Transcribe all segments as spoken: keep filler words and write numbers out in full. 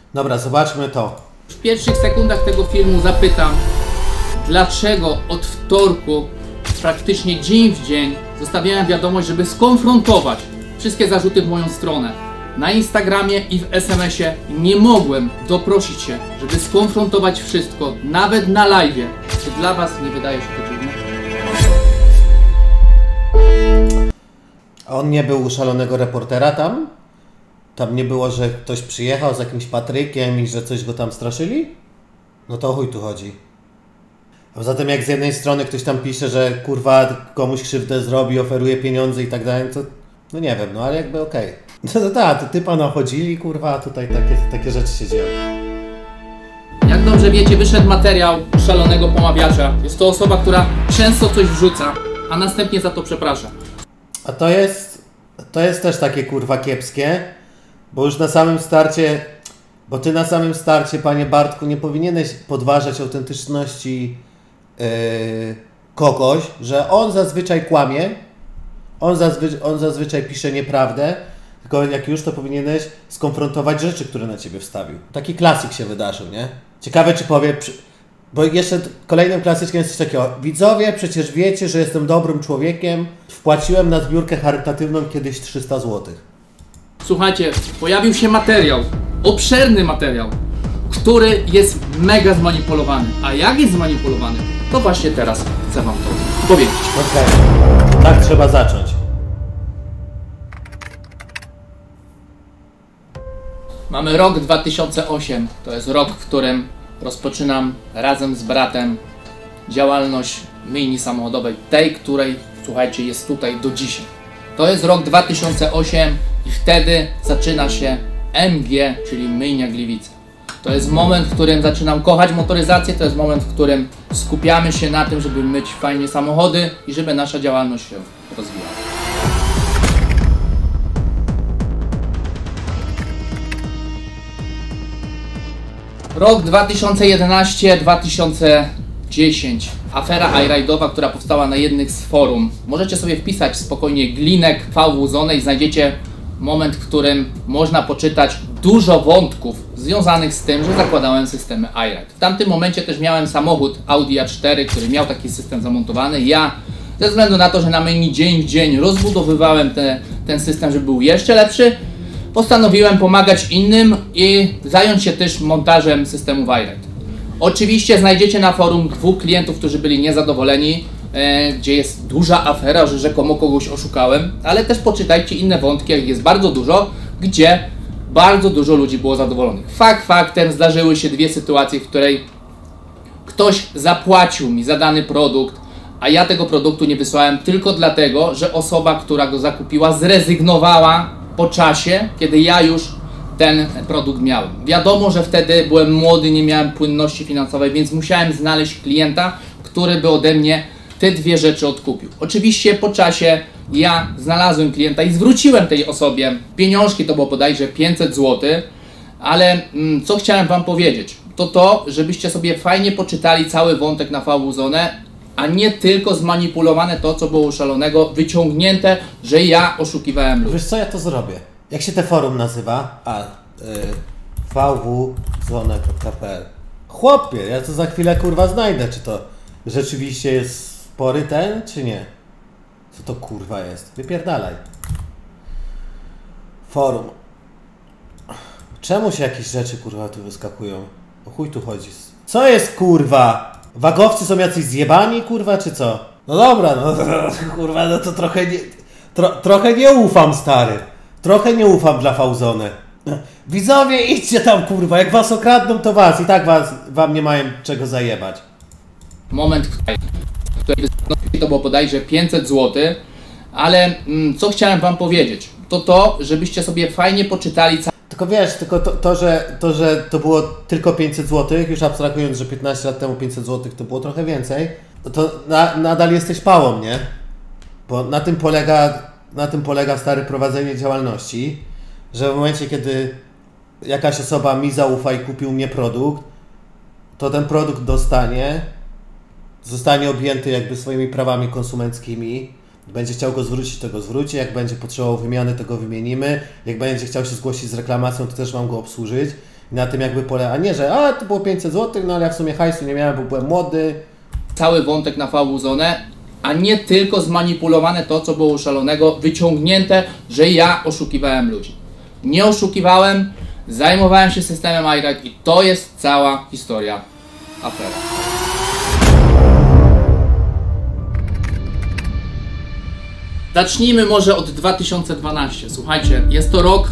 Dobra, zobaczmy to. W pierwszych sekundach tego filmu zapytam, dlaczego od wtorku, praktycznie dzień w dzień, zostawiałem wiadomość, żeby skonfrontować wszystkie zarzuty w moją stronę. Na Instagramie i w es em esie nie mogłem doprosić się, żeby skonfrontować wszystko, nawet na live'ie. Czy dla was nie wydaje się to dziwne? A on nie był u szalonego reportera tam? Tam nie było, że ktoś przyjechał z jakimś Patrykiem i że coś go tam straszyli? No to o chuj tu chodzi. A poza tym jak z jednej strony ktoś tam pisze, że kurwa komuś krzywdę zrobi, oferuje pieniądze i tak dalej, to no nie wiem, no ale jakby okej. Okay. No to tak, to typa nachodzili, kurwa, a tutaj takie, takie rzeczy się dzieją. Jak dobrze wiecie, wyszedł materiał szalonego pomawiacza. Jest to osoba, która często coś wrzuca, a następnie za to przeprasza. A to jest, to jest też takie kurwa kiepskie, bo już na samym starcie, bo ty na samym starcie, panie Bartku, nie powinieneś podważać autentyczności yy, kogoś, że on zazwyczaj kłamie, on, zazwy, on zazwyczaj pisze nieprawdę, tylko jak już, to powinieneś skonfrontować rzeczy, które na ciebie wstawił. Taki klasyk się wydarzył, nie? Ciekawe, czy powie... Bo jeszcze kolejnym klasyczkiem jest coś takiego. Widzowie, przecież wiecie, że jestem dobrym człowiekiem. Wpłaciłem na zbiórkę charytatywną kiedyś trzysta złotych. Słuchajcie, pojawił się materiał, obszerny materiał, który jest mega zmanipulowany. A jak jest zmanipulowany, to właśnie teraz chcę wam to powiedzieć. Okej, okay. Tak trzeba zacząć. Mamy rok dwa tysiące ósmy. To jest rok, w którym rozpoczynam razem z bratem działalność myjni samochodowej, tej, której, słuchajcie, jest tutaj do dzisiaj. To jest rok dwa tysiące ósmy i wtedy zaczyna się em gie, czyli myjnia Gliwice. To jest moment, w którym zaczynam kochać motoryzację, to jest moment, w którym skupiamy się na tym, żeby myć fajnie samochody i żeby nasza działalność się rozwijała. Rok dwa tysiące jedenasty do dwa tysiące dziesiątego. Afera iRide'owa, która powstała na jednych z forum. Możecie sobie wpisać spokojnie Glinek V W Zone i znajdziecie moment, w którym można poczytać dużo wątków związanych z tym, że zakładałem systemy iRide. W tamtym momencie też miałem samochód Audi A cztery, który miał taki system zamontowany. Ja ze względu na to, że na myjni dzień w dzień rozbudowywałem te, ten system, żeby był jeszcze lepszy, postanowiłem pomagać innym i zająć się też montażem systemów iRide. Oczywiście znajdziecie na forum dwóch klientów, którzy byli niezadowoleni, e, gdzie jest duża afera, że rzekomo kogoś oszukałem, ale też poczytajcie inne wątki, jak jest bardzo dużo, gdzie bardzo dużo ludzi było zadowolonych. Fakt faktem zdarzyły się dwie sytuacje, w której ktoś zapłacił mi za dany produkt, a ja tego produktu nie wysłałem tylko dlatego, że osoba, która go zakupiła, zrezygnowała po czasie, kiedy ja już ten produkt miałem. Wiadomo, że wtedy byłem młody, nie miałem płynności finansowej, więc musiałem znaleźć klienta, który by ode mnie te dwie rzeczy odkupił. Oczywiście po czasie ja znalazłem klienta i zwróciłem tej osobie pieniążki, to było bodajże pięćset złotych, ale mm, co chciałem wam powiedzieć, to to, żebyście sobie fajnie poczytali cały wątek na V W Zone, a nie tylko zmanipulowane to, co było u szalonego, wyciągnięte, że ja oszukiwałem ludzi. Wiesz co, ja to zrobię. Jak się te forum nazywa? A, y, v w zone kropka p l. Chłopie, ja to za chwilę kurwa znajdę, czy to rzeczywiście jest spory ten, czy nie. Co to kurwa jest? Wypierdalaj. Forum. Czemu się jakieś rzeczy kurwa tu wyskakują? O chuj tu chodzi. Co jest kurwa? Wagowcy są jacyś zjebani kurwa, czy co? No dobra, no kurwa, no to trochę nie, tro, trochę nie ufam, stary. Trochę nie ufam dla V W Zone. Widzowie, idźcie tam kurwa, jak was okradną, to was i tak was, wam nie mają czego zajebać. Moment, w którym to było bodajże pięćset złotych, ale mm, co chciałem wam powiedzieć, to to, żebyście sobie fajnie poczytali. Tylko wiesz, tylko to, to, że, to, że to było tylko pięćset złotych, już abstrahując, że piętnaście lat temu pięćset złotych to było trochę więcej, to, to na, nadal jesteś pałą, nie? Bo na tym polega, na tym polega stare prowadzenie działalności, że w momencie, kiedy jakaś osoba mi zaufa i kupi u mnie produkt, to ten produkt dostanie, zostanie objęty jakby swoimi prawami konsumenckimi. Będzie chciał go zwrócić, to go zwróci. Jak będzie potrzebował wymiany, to go wymienimy. Jak będzie chciał się zgłosić z reklamacją, to też mam go obsłużyć. I na tym jakby pole, a nie, że a to było pięćset złotych, no ale ja w sumie hajsu nie miałem, bo byłem młody. Cały wątek na VWZone, a nie tylko zmanipulowane to, co było szalonego, wyciągnięte, że ja oszukiwałem ludzi. Nie oszukiwałem, zajmowałem się systemem iRide i to jest cała historia afery. Zacznijmy może od dwa tysiące dwunastego. Słuchajcie, jest to rok,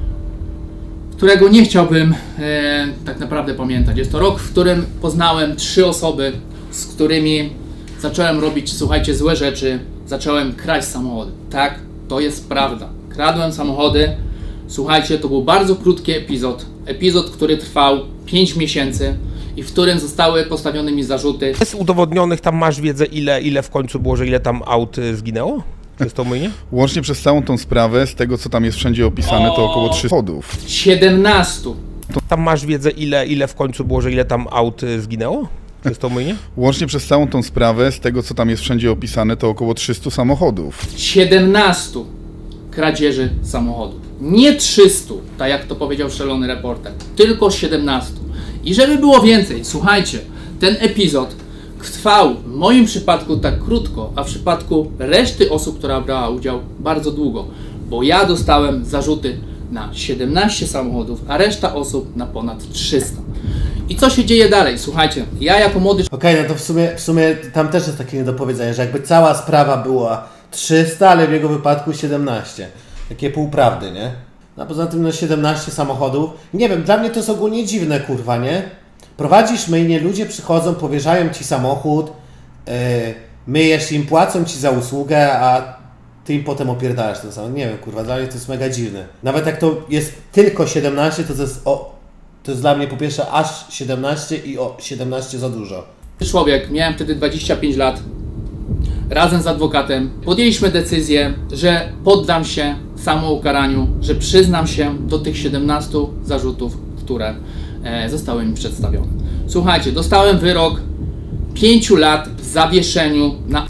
którego nie chciałbym e, tak naprawdę pamiętać. Jest to rok, w którym poznałem trzy osoby, z którymi zacząłem robić, słuchajcie, złe rzeczy. Zacząłem kraść samochody. Tak, to jest prawda. Kradłem samochody. Słuchajcie, to był bardzo krótki epizod. Epizod, który trwał pięć miesięcy i w którym zostały postawione mi zarzuty. Jest udowodnionych, tam masz wiedzę, ile, ile w końcu było, że ile tam aut y, zginęło? Jest to myjnie? Łącznie przez całą tą sprawę, z tego co tam jest wszędzie opisane, to około trzystu samochodów. siedemnastu. Tam masz wiedzę, ile, ile w końcu było, że ile tam aut y, zginęło? Jest to myjnie? Łącznie przez całą tą sprawę, z tego co tam jest wszędzie opisane, to około trzystu samochodów. siedemnastu kradzieży samochodów. Nie trzystu, tak jak to powiedział szalony reporter, tylko siedemnastu. I żeby było więcej, słuchajcie, ten epizod trwał w moim przypadku tak krótko, a w przypadku reszty osób, która brała udział, bardzo długo, bo ja dostałem zarzuty na siedemnaście samochodów, a reszta osób na ponad trzysta. I co się dzieje dalej? Słuchajcie, ja jako młody... Okej, okay, no to w sumie, w sumie tam też jest takie niedopowiedzenie, że jakby cała sprawa była trzysta, ale w jego wypadku siedemnaście. Takie półprawdy, nie? No a poza tym no siedemnaście samochodów. Nie wiem, dla mnie to jest ogólnie dziwne, kurwa, nie? Prowadzisz myjnie, ludzie przychodzą, powierzają ci samochód, yy, myjesz im, płacą ci za usługę, a ty im potem opierdalasz ten samochód. Nie wiem, kurwa, dla mnie to jest mega dziwne. Nawet jak to jest tylko siedemnaście, to to jest, o, to jest dla mnie po pierwsze aż siedemnaście i o siedemnaście za dużo. Człowiek, miałem wtedy dwadzieścia pięć lat, razem z adwokatem podjęliśmy decyzję, że poddam się samoukaraniu, że przyznam się do tych siedemnastu zarzutów, które e, zostały mi przedstawione. Słuchajcie, dostałem wyrok pięciu lat w zawieszeniu na...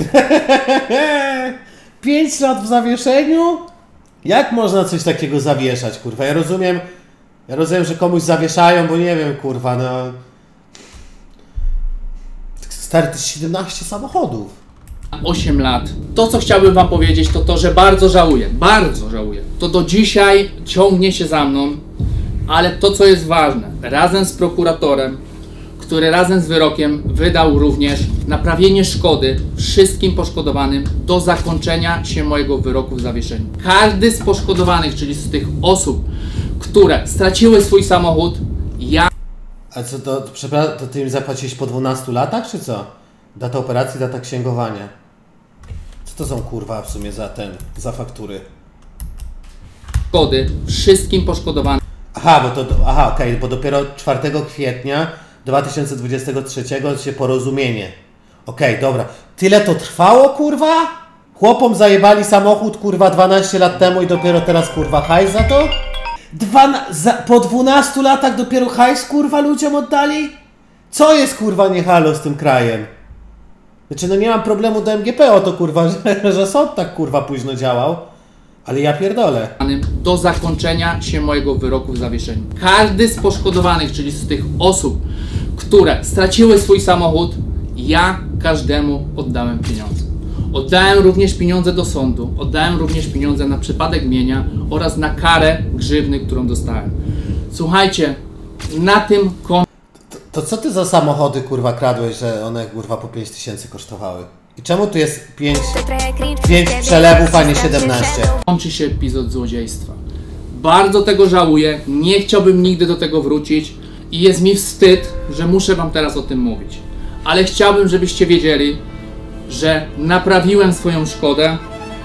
pięć lat w zawieszeniu? Jak można coś takiego zawieszać, kurwa? Ja rozumiem, ja rozumiem, że komuś zawieszają, bo nie wiem, kurwa, no... Stary, to jest siedemnaście samochodów. osiem lat. To, co chciałbym wam powiedzieć, to to, że bardzo żałuję, bardzo żałuję. To do dzisiaj ciągnie się za mną, ale to, co jest ważne, razem z prokuratorem, który razem z wyrokiem wydał również naprawienie szkody wszystkim poszkodowanym do zakończenia się mojego wyroku w zawieszeniu. Każdy z poszkodowanych, czyli z tych osób, które straciły swój samochód, ja... A co to, przepraszam, to ty im zapłaciłeś po dwunastu latach, czy co? Data operacji, data księgowania. Co to są, kurwa, w sumie za ten, za faktury? Szkody wszystkim poszkodowanym. Aha, bo to, aha, okej, okay, bo dopiero czwartego kwietnia dwa tysiące dwudziestego trzeciego się porozumienie. Okej, okay, dobra. Tyle to trwało, kurwa? Chłopom zajebali samochód, kurwa, dwanaście lat temu i dopiero teraz, kurwa, hajs za to? Dwa, za, po dwunastu latach dopiero hajs, kurwa, ludziom oddali? Co jest, kurwa, nie halo z tym krajem? Znaczy, no nie mam problemu do M G P o to, kurwa, że, że sąd tak, kurwa, późno działał. Ale ja pierdolę. Do zakończenia się mojego wyroku w zawieszeniu. Każdy z poszkodowanych, czyli z tych osób, które straciły swój samochód, ja każdemu oddałem pieniądze. Oddałem również pieniądze do sądu, oddałem również pieniądze na przypadek mienia oraz na karę grzywny, którą dostałem. Słuchajcie, na tym końcu... To, to co ty za samochody, kurwa, kradłeś, że one, kurwa, po pięć tysięcy kosztowały? I czemu tu jest pięć przelewów, a nie siedemnaście? Kończy się epizod złodziejstwa. Bardzo tego żałuję, nie chciałbym nigdy do tego wrócić i jest mi wstyd, że muszę wam teraz o tym mówić. Ale chciałbym, żebyście wiedzieli, że naprawiłem swoją szkodę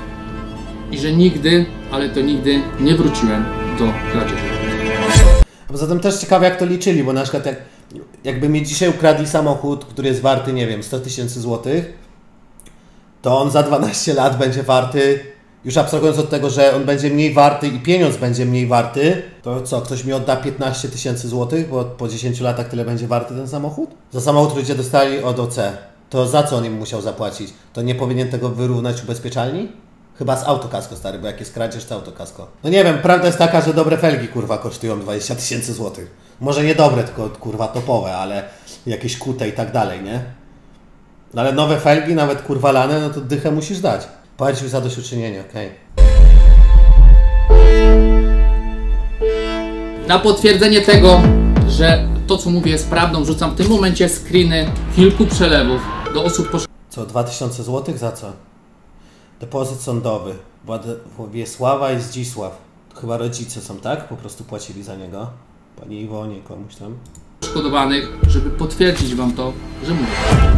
i że nigdy, ale to nigdy nie wróciłem do kradzieży. A poza tym też ciekawe, jak to liczyli, bo na przykład jak, jakby mi dzisiaj ukradli samochód, który jest warty, nie wiem, sto tysięcy złotych, to on za dwanaście lat będzie warty, już abstrahując od tego, że on będzie mniej warty i pieniądz będzie mniej warty, to co, ktoś mi odda piętnaście tysięcy złotych, bo po dziesięciu latach tyle będzie warty ten samochód? Za samochód ludzie dostali od O C. To za co on im musiał zapłacić? To nie powinien tego wyrównać ubezpieczalni? Chyba z autokasko, stary, bo jak jest kradzież, to autokasko. No nie wiem, prawda jest taka, że dobre felgi, kurwa, kosztują dwadzieścia tysięcy złotych. Może nie dobre, tylko, kurwa, topowe, ale jakieś kute i tak dalej, nie? No ale nowe felgi, nawet kurwa lane, no to dychę musisz dać. Płacić zadośćuczynienie, okej. Okay. Na potwierdzenie tego, że to co mówię jest prawdą, wrzucam w tym momencie screeny kilku przelewów do osób poszkodowanych. Co, dwa tysiące złotych za co? Depozyt sądowy. Władysława i Zdzisław. To chyba rodzice są, tak? Po prostu płacili za niego. Pani Iwonie, komuś tam. Poszkodowanych, żeby potwierdzić wam to, że mówię.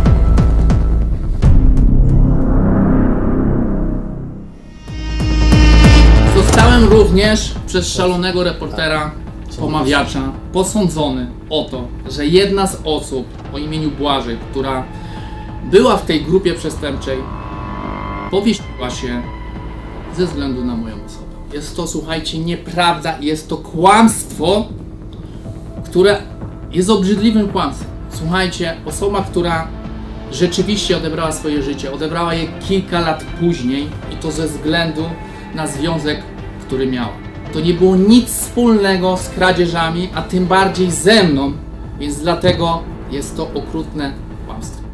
Zostałem również przez szalonego reportera, pomawiacza, posądzony o to, że jedna z osób o imieniu Błażej, która była w tej grupie przestępczej, powiesiła się ze względu na moją osobę. Jest to, słuchajcie, nieprawda, jest to kłamstwo, które jest obrzydliwym kłamstwem. Słuchajcie, osoba, która rzeczywiście odebrała swoje życie, odebrała je kilka lat później i to ze względu na związek, który miała. To nie było nic wspólnego z kradzieżami, a tym bardziej ze mną, więc dlatego jest to okrutne kłamstwo.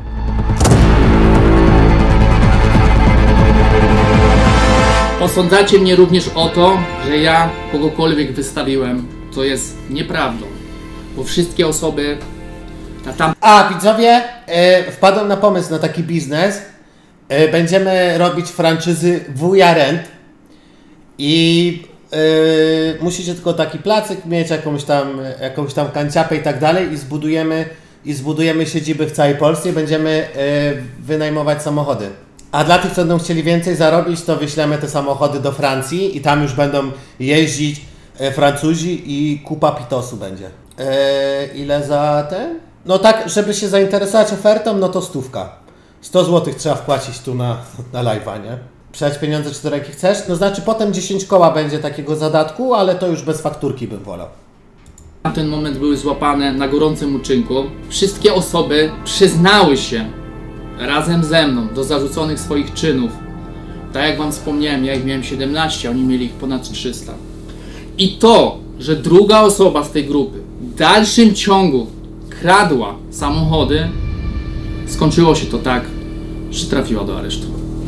Posądzacie mnie również o to, że ja kogokolwiek wystawiłem, co jest nieprawdą, bo wszystkie osoby na tam... A, widzowie, yy, wpadłem na pomysł na taki biznes. Yy, będziemy robić franczyzy Wuja Rent i yy, musicie tylko taki placyk mieć, jakąś tam, jakąś tam kanciapę i tak dalej i zbudujemy, i zbudujemy siedziby w całej Polsce i będziemy yy, wynajmować samochody. A dla tych, co będą chcieli więcej zarobić, to wyślemy te samochody do Francji i tam już będą jeździć e, Francuzi i kupa pitosu będzie. E, ile za ten? No tak, żeby się zainteresować ofertą, no to stówka. sto złotych trzeba wpłacić tu na, na live'a, nie? Przelać pieniądze, czy to jakie chcesz? No znaczy potem dziesięć koła będzie takiego zadatku, ale to już bez fakturki bym wolał. Na ten moment były złapane na gorącym uczynku. Wszystkie osoby przyznały się razem ze mną do zarzuconych swoich czynów. Tak jak wam wspomniałem, ja ich miałem siedemnaście, oni mieli ich ponad trzysta. I to, że druga osoba z tej grupy w dalszym ciągu kradła samochody, skończyło się to tak, że trafiła do aresztu.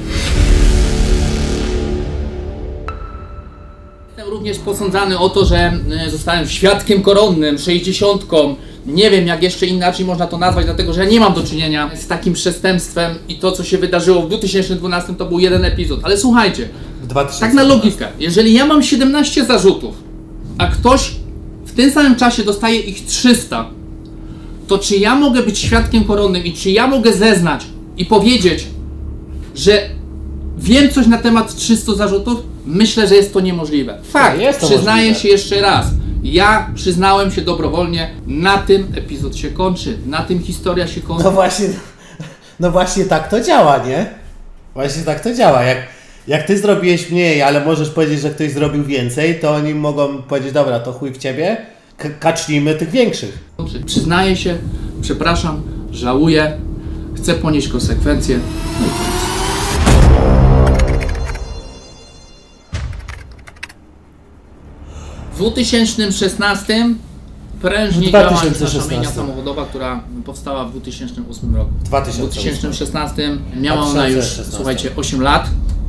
Jestem również posądzany o to, że zostałem świadkiem koronnym, sześćdziesiątką. Nie wiem, jak jeszcze inaczej można to nazwać, dlatego że nie mam do czynienia z takim przestępstwem i to, co się wydarzyło w dwa tysiące dwunastym, to był jeden epizod. Ale słuchajcie, tak na logikę, jeżeli ja mam siedemnaście zarzutów, a ktoś w tym samym czasie dostaje ich trzysta, to czy ja mogę być świadkiem koronnym i czy ja mogę zeznać i powiedzieć, że wiem coś na temat trzystu zarzutów? Myślę, że jest to niemożliwe. Fakt, jest to przyznaję możliwe. się jeszcze raz. Ja przyznałem się dobrowolnie, na tym epizod się kończy, na tym historia się kończy. No właśnie, no właśnie tak to działa, nie? Właśnie tak to działa. Jak, jak ty zrobiłeś mniej, ale możesz powiedzieć, że ktoś zrobił więcej, to oni mogą powiedzieć, dobra, to chuj w ciebie, k- kacznijmy tych większych. Przyznaję się, przepraszam, żałuję, chcę ponieść konsekwencje. No i koniec. W dwa tysiące szesnastym prężnie działa nasza myjnia samochodowa, która powstała w dwa tysiące ósmym roku. dwa tysiące ósmym. W dwa tysiące szesnastym miała ona już, słuchajcie, osiem lat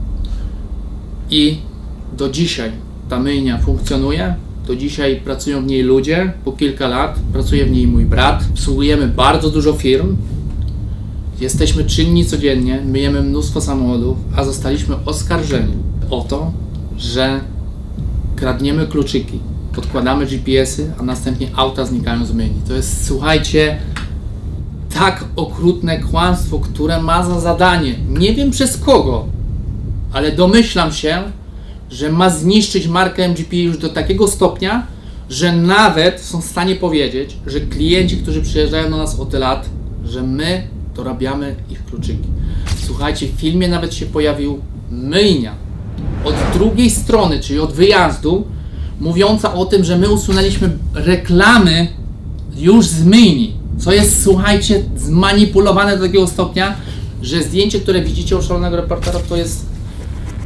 i do dzisiaj ta myjnia funkcjonuje. Do dzisiaj pracują w niej ludzie, po kilka lat pracuje w niej mój brat. Obsługujemy bardzo dużo firm. Jesteśmy czynni codziennie, myjemy mnóstwo samochodów, a zostaliśmy oskarżeni o to, że kradniemy kluczyki, podkładamy G P S-y, a następnie auta znikają z myjni. To jest, słuchajcie, tak okrutne kłamstwo, które ma za zadanie, nie wiem przez kogo, ale domyślam się, że ma zniszczyć markę M G P już do takiego stopnia, że nawet są w stanie powiedzieć, że klienci, którzy przyjeżdżają do nas od lat, że my dorabiamy ich kluczyki. Słuchajcie, w filmie nawet się pojawił myjnia od drugiej strony, czyli od wyjazdu, mówiąca o tym, że my usunęliśmy reklamy już z myjni, co jest, słuchajcie, zmanipulowane do takiego stopnia, że zdjęcie, które widzicie u szalonego reportera, to jest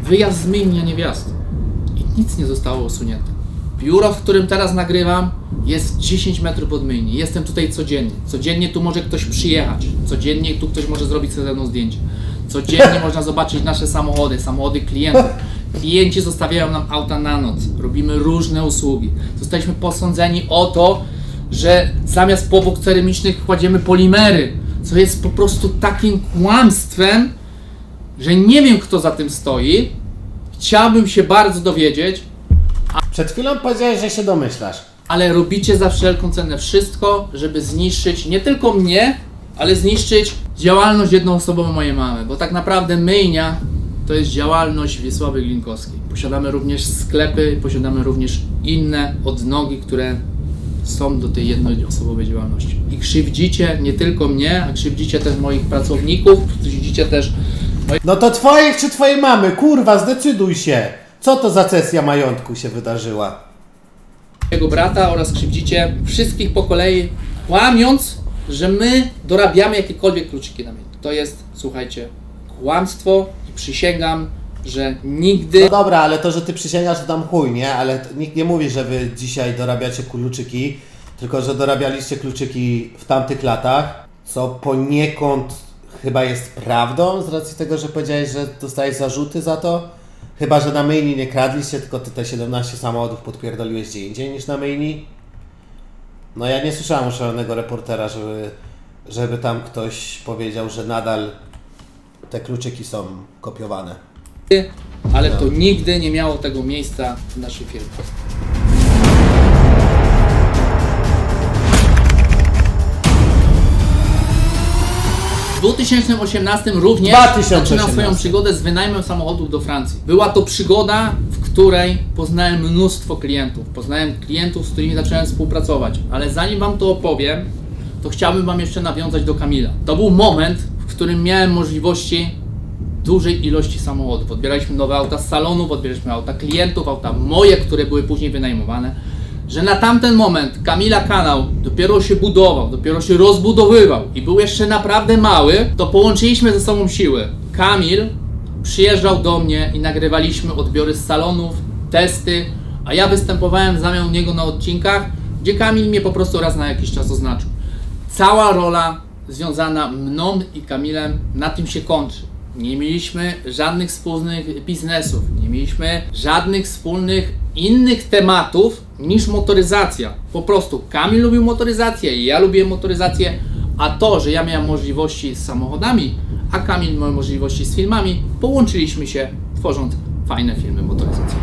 wyjazd z Myjni, a nie wjazd. I nic nie zostało usunięte. Biuro, w którym teraz nagrywam, jest dziesięć metrów od Myjni. Jestem tutaj codziennie. Codziennie tu może ktoś przyjechać. Codziennie tu ktoś może zrobić sobie ze mną zdjęcie. Codziennie można zobaczyć nasze samochody, samochody klientów. Klienci zostawiają nam auta na noc. Robimy różne usługi. Zostaliśmy posądzeni o to, że zamiast powłok ceramicznych kładziemy polimery, co jest po prostu takim kłamstwem, że nie wiem, kto za tym stoi. Chciałbym się bardzo dowiedzieć. Przed chwilą powiedziałeś, że się domyślasz. Ale robicie za wszelką cenę wszystko, żeby zniszczyć nie tylko mnie, ale zniszczyć działalność jednoosobową mojej mamy. Bo tak naprawdę Myjnia to jest działalność Wiesławy Glinkowskiej. Posiadamy również sklepy, posiadamy również inne odnogi, które są do tej jednoosobowej działalności. I krzywdzicie nie tylko mnie, a krzywdzicie też moich pracowników, krzywdzicie też moich... No to twoich czy twojej mamy? Kurwa, zdecyduj się. Co to za cesja majątku się wydarzyła? Jego brata oraz krzywdzicie wszystkich po kolei, kłamiąc, że my dorabiamy jakiekolwiek kluczyki na mnie. To jest, słuchajcie, kłamstwo i przysięgam, że nigdy... No dobra, ale to, że ty przysięgasz, to tam chuj, nie? Ale nikt nie mówi, że wy dzisiaj dorabiacie kluczyki, tylko że dorabialiście kluczyki w tamtych latach, co poniekąd chyba jest prawdą, z racji tego, że powiedziałeś, że dostałeś zarzuty za to. Chyba że na Myjni nie kradliście, tylko ty te siedemnaście samochodów podpierdoliłeś gdzie indziej niż na Myjni. No ja nie słyszałem szalonego reportera, żeby, żeby tam ktoś powiedział, że nadal te kluczyki są kopiowane. Ale to nigdy nie miało tego miejsca w naszej firmie. W dwa tysiące osiemnastym również zaczynam swoją przygodę z wynajmem samochodów do Francji. Była to przygoda, w której poznałem mnóstwo klientów. Poznałem klientów, z którymi zacząłem współpracować. Ale zanim wam to opowiem, to chciałbym wam jeszcze nawiązać do Kamila. To był moment, w którym miałem możliwości dużej ilości samochodów. Odbieraliśmy nowe auta z salonów, odbieraliśmy auta klientów, auta moje, które były później wynajmowane. Że na tamten moment Kamila kanał dopiero się budował, dopiero się rozbudowywał i był jeszcze naprawdę mały, to połączyliśmy ze sobą siły. Kamil przyjeżdżał do mnie i nagrywaliśmy odbiory z salonów, testy, a ja występowałem zamiast niego na odcinkach, gdzie Kamil mnie po prostu raz na jakiś czas oznaczył. Cała rola związana mną i Kamilem na tym się kończy. Nie mieliśmy żadnych wspólnych biznesów, nie mieliśmy żadnych wspólnych innych tematów niż motoryzacja. Po prostu Kamil lubił motoryzację, ja lubiłem motoryzację, a to, że ja miałem możliwości z samochodami, a Kamil miał możliwości z filmami, połączyliśmy się, tworząc fajne filmy motoryzacyjne.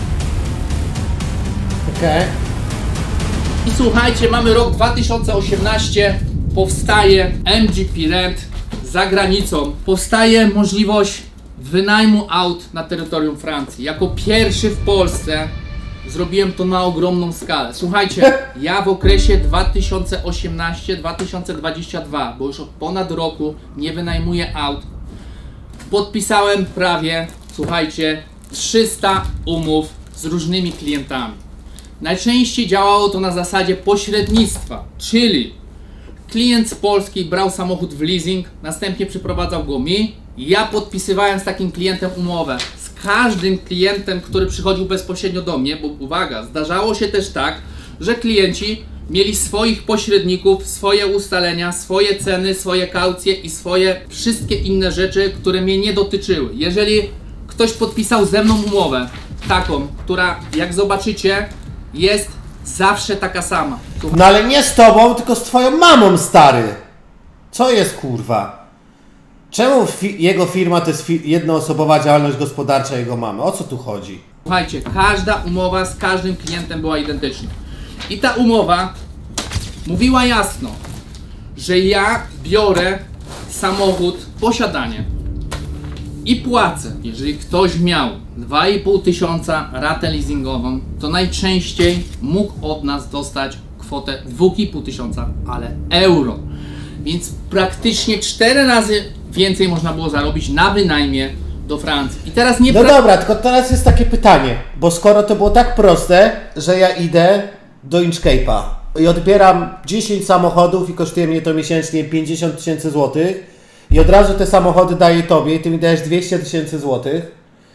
Okej. Okay. I słuchajcie, mamy rok dwa tysiące osiemnasty, powstaje M G P Rent za granicą. Powstaje możliwość wynajmu aut na terytorium Francji. Jako pierwszy w Polsce zrobiłem to na ogromną skalę. Słuchajcie, ja w okresie dwa tysiące osiemnasty do dwa tysiące dwudziestego drugiego, bo już od ponad roku nie wynajmuję aut, podpisałem prawie, słuchajcie, trzysta umów z różnymi klientami. Najczęściej działało to na zasadzie pośrednictwa, czyli klient z Polski brał samochód w leasing, następnie przyprowadzał go mi. Ja podpisywałem z takim klientem umowę. Z każdym klientem, który przychodził bezpośrednio do mnie, bo uwaga, zdarzało się też tak, że klienci mieli swoich pośredników, swoje ustalenia, swoje ceny, swoje kaucje i swoje wszystkie inne rzeczy, które mnie nie dotyczyły. Jeżeli ktoś podpisał ze mną umowę taką, która, jak zobaczycie, jest zawsze taka sama. No ale nie z tobą, tylko z twoją mamą, stary. Co jest, kurwa? Czemu fi jego firma to jest fi jednoosobowa działalność gospodarcza jego mamy? O co tu chodzi? Słuchajcie, każda umowa z każdym klientem była identyczna. I ta umowa mówiła jasno, że ja biorę samochód w posiadanie i płacę. Jeżeli ktoś miał dwa i pół tysiąca ratę leasingową, to najczęściej mógł od nas dostać kwotę dwa i pół tysiąca, ale euro. Więc praktycznie cztery razy więcej można było zarobić na wynajmie do Francji. I teraz nie... No dobra, tylko teraz jest takie pytanie, bo skoro to było tak proste, że ja idę do Inchcape'a i odbieram dziesięć samochodów i kosztuje mnie to miesięcznie pięćdziesiąt tysięcy złotych i od razu te samochody daję tobie i ty mi dajesz dwieście tysięcy złotych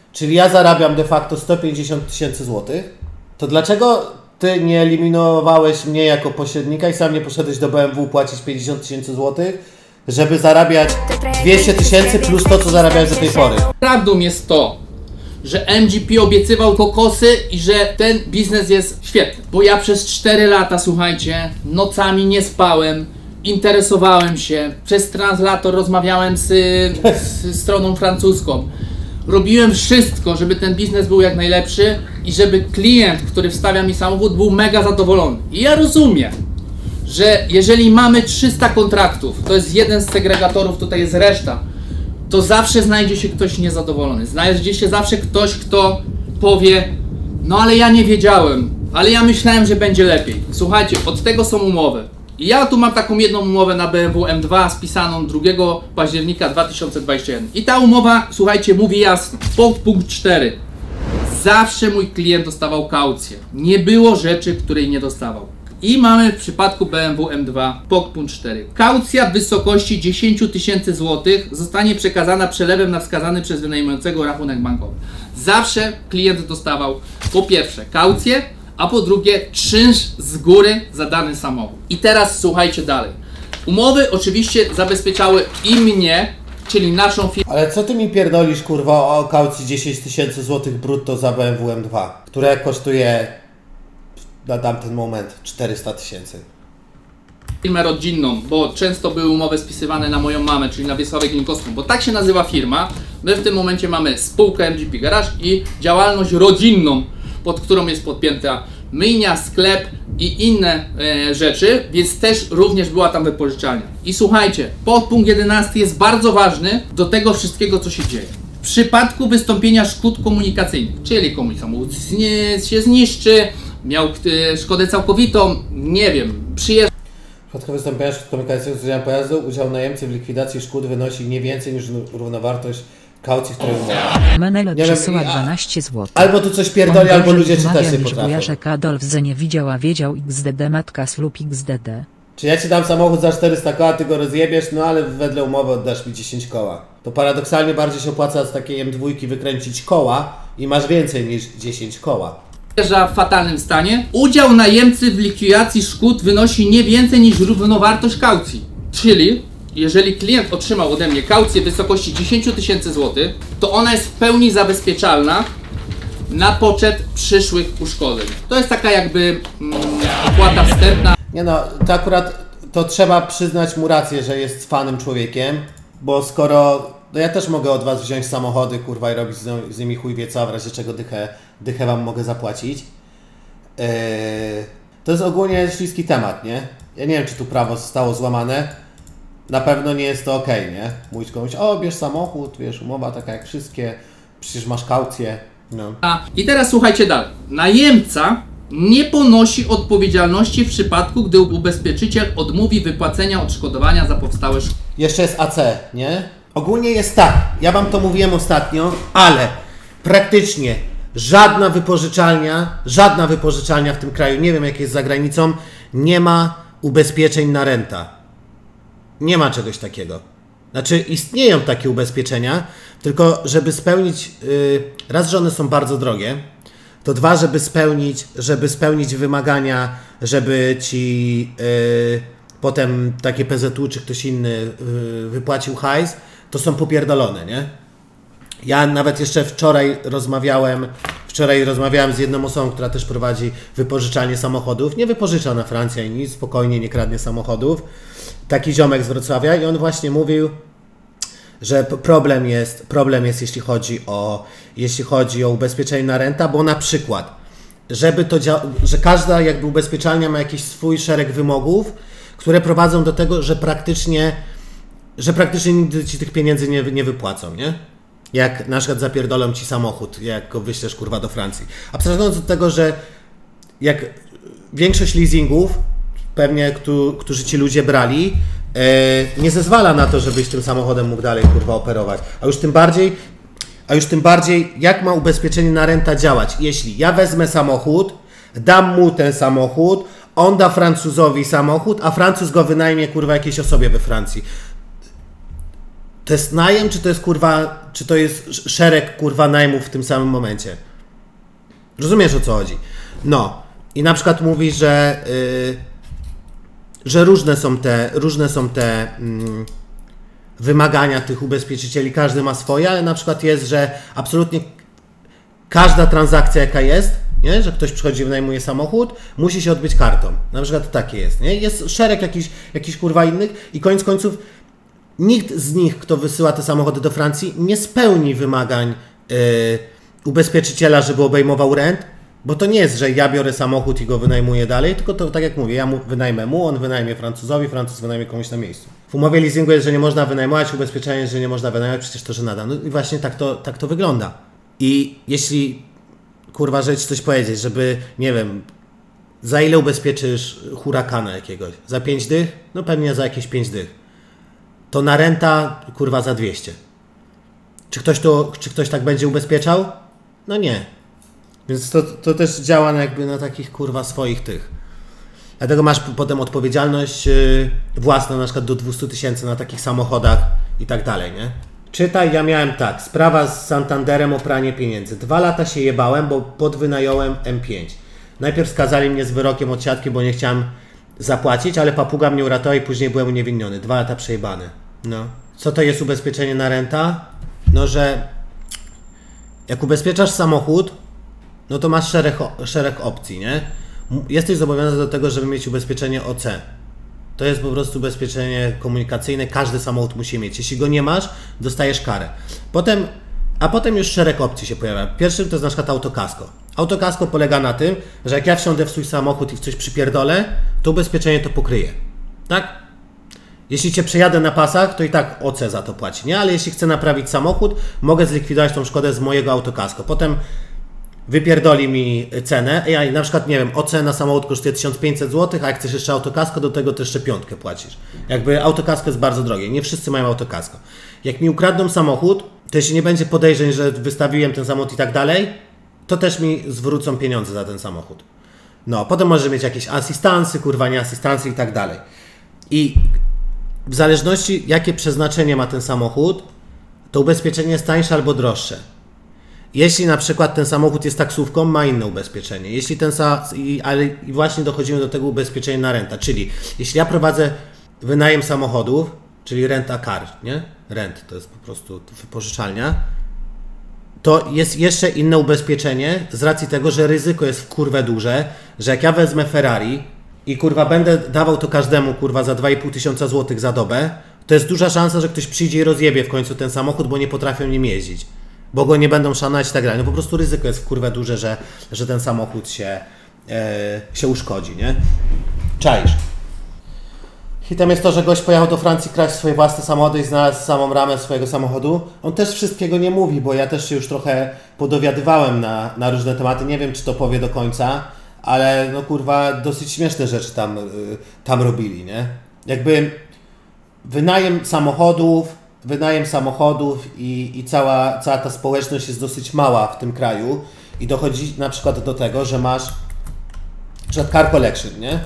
czyli ja zarabiam de facto sto pięćdziesiąt tysięcy złotych, to dlaczego ty nie eliminowałeś mnie jako pośrednika i sam nie poszedłeś do B M W płacić pięćdziesiąt tysięcy złotych, żeby zarabiać dwieście tysięcy plus to, co zarabiałeś do tej pory? Prawdą jest to, że M G P obiecywał kokosy i że ten biznes jest świetny. Bo ja przez cztery lata, słuchajcie, nocami nie spałem, interesowałem się, przez translator rozmawiałem z, z stroną francuską. Robiłem wszystko, żeby ten biznes był jak najlepszy i żeby klient, który wstawia mi samochód, był mega zadowolony. I ja rozumiem, że jeżeli mamy trzysta kontraktów, to jest jeden z segregatorów, tutaj jest reszta, to zawsze znajdzie się ktoś niezadowolony. Znajdzie się zawsze ktoś, kto powie, no ale ja nie wiedziałem, ale ja myślałem, że będzie lepiej. Słuchajcie, od tego są umowy. I ja tu mam taką jedną umowę na B M W M dwa spisaną drugiego października dwa tysiące dwudziestego pierwszego. I ta umowa, słuchajcie, mówi jasno. Punkt cztery. Zawsze mój klient dostawał kaucję. Nie było rzeczy, której nie dostawał. I mamy w przypadku B M W M dwa punkt cztery. Kaucja w wysokości dziesięć tysięcy złotych zostanie przekazana przelewem na wskazany przez wynajmującego rachunek bankowy. Zawsze klient dostawał po pierwsze kaucję, a po drugie czynsz z góry za dany samochód. I teraz słuchajcie dalej. Umowy oczywiście zabezpieczały i mnie, czyli naszą firmę. Ale co ty mi pierdolisz, kurwa, o kaucji dziesięć tysięcy złotych brutto za B M W M dwa, które kosztuje na tamten moment czterysta tysięcy. Firmę rodzinną, bo często były umowy spisywane na moją mamę, czyli na Wiesławę Glinkowską, bo tak się nazywa firma. My w tym momencie mamy spółkę M G P Garage i działalność rodzinną, pod którą jest podpięta myjnia, sklep i inne e, rzeczy, więc też również była tam wypożyczalnia. I słuchajcie, podpunkt jedenasty jest bardzo ważny do tego wszystkiego, co się dzieje. W przypadku wystąpienia szkód komunikacyjnych, czyli komuś samochód się zniszczy, miał e, szkodę całkowitą, nie wiem, przyjeżdża. W przypadku wystąpienia szkód komunikacyjnych z udziałem pojazdu, udział najemcy w likwidacji szkód wynosi nie więcej niż równowartość kaucji, w której umowa. Menele przesyła dwanaście złotych. Albo tu coś pierdoli, albo ludzie czytać nie potrafią. Bojarzek Adolf ze nie widziała, wiedział X D D, matka lub X D D. Czy ja ci dam samochód za czterysta koła, ty go rozjebiesz, no ale wedle umowy oddasz mi dziesięć koła. To paradoksalnie bardziej się opłaca z takiej M dwa wykręcić koła i masz więcej niż dziesięć koła. W fatalnym stanie. Udział najemcy w likwidacji szkód wynosi nie więcej niż równowartość kaucji. Czyli jeżeli klient otrzymał ode mnie kaucję w wysokości dziesięć tysięcy złotych, to ona jest w pełni zabezpieczalna na poczet przyszłych uszkodzeń. To jest taka jakby mm, opłata wstępna. Nie no, to akurat to trzeba przyznać mu rację, że jest fanem człowiekiem, bo skoro, no ja też mogę od was wziąć samochody, kurwa, i robić z, z nimi chuj wie co, w razie czego dychę, dychę wam mogę zapłacić. Yy, to jest ogólnie śliski temat, nie? Ja nie wiem, czy tu prawo zostało złamane. Na pewno nie jest to ok, nie? Mówić komuś, o, bierz samochód, wiesz, umowa taka jak wszystkie, przecież masz kaucję. No. I teraz słuchajcie dalej. Najemca nie ponosi odpowiedzialności w przypadku, gdy ubezpieczyciel odmówi wypłacenia odszkodowania za powstałe szkody. Jeszcze jest A C, nie? Ogólnie jest tak, ja wam to mówiłem ostatnio, ale praktycznie żadna wypożyczalnia, żadna wypożyczalnia w tym kraju, nie wiem jak jest za granicą, nie ma ubezpieczeń na renta. Nie ma czegoś takiego. Znaczy istnieją takie ubezpieczenia, tylko żeby spełnić, yy, raz, że one są bardzo drogie, to dwa, żeby spełnić, żeby spełnić wymagania, żeby ci yy, potem takie P Z U czy ktoś inny yy, wypłacił hajs, to są popierdolone, nie? Ja nawet jeszcze wczoraj rozmawiałem, wczoraj rozmawiałem z jedną osobą, która też prowadzi wypożyczalnię samochodów. Nie wypożycza na Francji ani nic, spokojnie, nie kradnie samochodów. Taki ziomek z Wrocławia i on właśnie mówił, że problem jest, problem jest jeśli chodzi o, jeśli chodzi o ubezpieczenie na renta, bo na przykład, żeby to dzia- że każda jakby ubezpieczalnia ma jakiś swój szereg wymogów, które prowadzą do tego, że praktycznie, że praktycznie nigdy ci tych pieniędzy nie, nie wypłacą, nie? Jak na przykład zapierdolą ci samochód, jak go wyślesz kurwa do Francji. Abstrahując od tego, że jak większość leasingów, pewnie, którzy ci ludzie brali, e, nie zezwala na to, żebyś tym samochodem mógł dalej kurwa operować. A już tym bardziej, a już tym bardziej, jak ma ubezpieczenie na renta działać? Jeśli ja wezmę samochód, dam mu ten samochód, on da Francuzowi samochód, a Francuz go wynajmie kurwa jakiejś osobie we Francji. To jest najem, czy to jest kurwa, czy to jest szereg kurwa najmów w tym samym momencie? Rozumiesz, o co chodzi? No. I na przykład mówi, że yy, że różne są te, różne są te yy, wymagania tych ubezpieczycieli, każdy ma swoje, ale na przykład jest, że absolutnie każda transakcja, jaka jest, nie? Że ktoś przychodzi, wynajmuje samochód, musi się odbyć kartą. Na przykład takie jest, nie? Jest szereg jakichś, jakichś kurwa innych i koniec końców nikt z nich, kto wysyła te samochody do Francji, nie spełni wymagań yy, ubezpieczyciela, żeby obejmował rent, bo to nie jest, że ja biorę samochód i go wynajmuję dalej, tylko to tak jak mówię, ja mu wynajmę mu, on wynajmie Francuzowi, Francuz wynajmie komuś na miejscu. W umowie leasingu jest, że nie można wynajmować, ubezpieczenie jest, że nie można wynajmować, przecież to żenada. No i właśnie tak to, tak to wygląda. I jeśli, kurwa, rzecz coś powiedzieć, żeby, nie wiem, za ile ubezpieczysz hurakana jakiegoś? Za pięć dych? No pewnie za jakieś pięć dych. To na renta, kurwa, za dwieście. Czy ktoś, to, czy ktoś tak będzie ubezpieczał? No nie. Więc to, to też działa na jakby na takich, kurwa, swoich tych. Dlatego masz potem odpowiedzialność yy, własną, na przykład do dwieście tysięcy na takich samochodach i tak dalej, nie? Czytaj, ja miałem tak, sprawa z Santanderem o pranie pieniędzy. Dwa lata się jebałem, bo podwynająłem M pięć. Najpierw skazali mnie z wyrokiem od siatki, bo nie chciałem zapłacić, ale papuga mnie uratował i później byłem uniewinniony. Dwa lata przejebane. No. Co to jest ubezpieczenie na renta? No, że jak ubezpieczasz samochód, no to masz szereg, szereg opcji, nie? Jesteś zobowiązany do tego, żeby mieć ubezpieczenie O C. To jest po prostu ubezpieczenie komunikacyjne, każdy samochód musi mieć. Jeśli go nie masz, dostajesz karę. Potem, a potem już szereg opcji się pojawia. Pierwszym to jest na przykład autokasko. Autokasko polega na tym, że jak ja wsiądę w swój samochód i w coś przypierdolę, to ubezpieczenie to pokryje. Tak? Jeśli cię przejadę na pasach, to i tak O C za to płaci, nie? Ale jeśli chcę naprawić samochód, mogę zlikwidować tą szkodę z mojego autokasko. Potem wypierdoli mi cenę, ja na przykład, nie wiem, O C na samochód kosztuje tysiąc pięćset złotych, a jak chcesz jeszcze autokasko, do tego też jeszcze piątkę płacisz. Jakby autokasko jest bardzo drogie, nie wszyscy mają autokasko. Jak mi ukradną samochód, to jeśli nie będzie podejrzeń, że wystawiłem ten samochód i tak dalej, to też mi zwrócą pieniądze za ten samochód. No, potem może mieć jakieś asystansy, kurwa nie asystansy i tak dalej. I w zależności jakie przeznaczenie ma ten samochód, to ubezpieczenie jest tańsze albo droższe. Jeśli na przykład ten samochód jest taksówką, ma inne ubezpieczenie. Jeśli ten sa- i, ale i właśnie dochodzimy do tego ubezpieczenia na renta, czyli jeśli ja prowadzę wynajem samochodów, czyli rent a car, nie? Rent to jest po prostu wypożyczalnia, to jest jeszcze inne ubezpieczenie z racji tego, że ryzyko jest w kurwę duże, że jak ja wezmę Ferrari i kurwa będę dawał to każdemu kurwa za dwa i pół tysiąca złotych za dobę, to jest duża szansa, że ktoś przyjdzie i rozjebie w końcu ten samochód, bo nie potrafią nim jeździć. Bo go nie będą szanować i tak dalej. No po prostu ryzyko jest w kurwę duże, że, że ten samochód się, e, się uszkodzi, nie? Czaisz. Hitem jest to, że gość pojechał do Francji kraść swoje własne samochody i znalazł samą ramę swojego samochodu. On też wszystkiego nie mówi, bo ja też się już trochę podowiadywałem na, na różne tematy. Nie wiem, czy to powie do końca, ale no kurwa dosyć śmieszne rzeczy tam, y, tam robili, nie? Jakby wynajem samochodów, Wynajem samochodów i, i cała, cała ta społeczność jest dosyć mała w tym kraju i dochodzi na przykład do tego, że masz na przykład car collection, nie?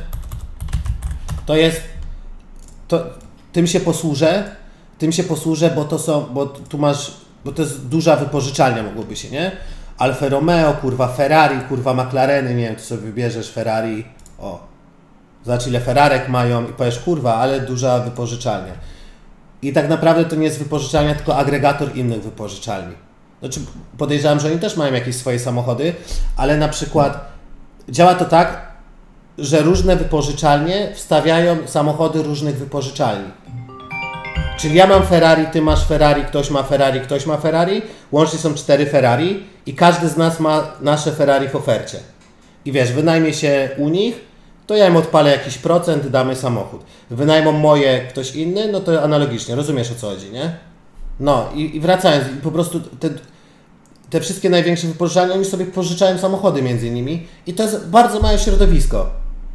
To jest, to, tym się posłużę, tym się posłużę, bo to są, bo tu masz, bo to jest duża wypożyczalnia mogłoby się, nie? Alfa Romeo, kurwa Ferrari, kurwa McLareny, nie wiem, ty sobie wybierzesz Ferrari, o, zobacz ile Ferrarek mają i powiesz, kurwa, ale duża wypożyczalnia. I tak naprawdę to nie jest wypożyczalnia, tylko agregator innych wypożyczalni. Znaczy podejrzewam, że oni też mają jakieś swoje samochody, ale na przykład działa to tak, że różne wypożyczalnie wstawiają samochody różnych wypożyczalni. Czyli ja mam Ferrari, ty masz Ferrari, ktoś ma Ferrari, ktoś ma Ferrari, łącznie są cztery Ferrari i każdy z nas ma nasze Ferrari w ofercie. I wiesz, wynajmie się u nich, to ja im odpalę jakiś procent, damy samochód. Wynajmą moje ktoś inny, no to analogicznie, rozumiesz o co chodzi, nie? No i, i wracając, po prostu te, te wszystkie największe wypożyczalnie, oni sobie pożyczają samochody między innymi i to jest bardzo małe środowisko.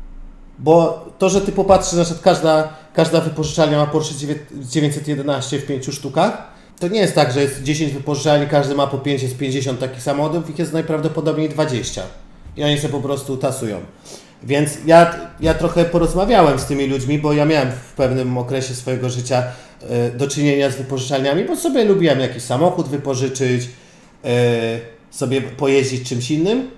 Bo to, że ty popatrzysz, że każda, każda wypożyczalnia ma Porsche dziewięćset jedenaście w pięciu sztukach, to nie jest tak, że jest dziesięć wypożyczalni, każdy ma po pięć, jest pięćdziesiąt takich samochodów, ich jest najprawdopodobniej dwadzieścia. I oni sobie po prostu tasują. Więc ja, ja trochę porozmawiałem z tymi ludźmi, bo ja miałem w pewnym okresie swojego życia y, do czynienia z wypożyczalniami, bo sobie lubiłem jakiś samochód wypożyczyć, y, sobie pojeździć czymś innym.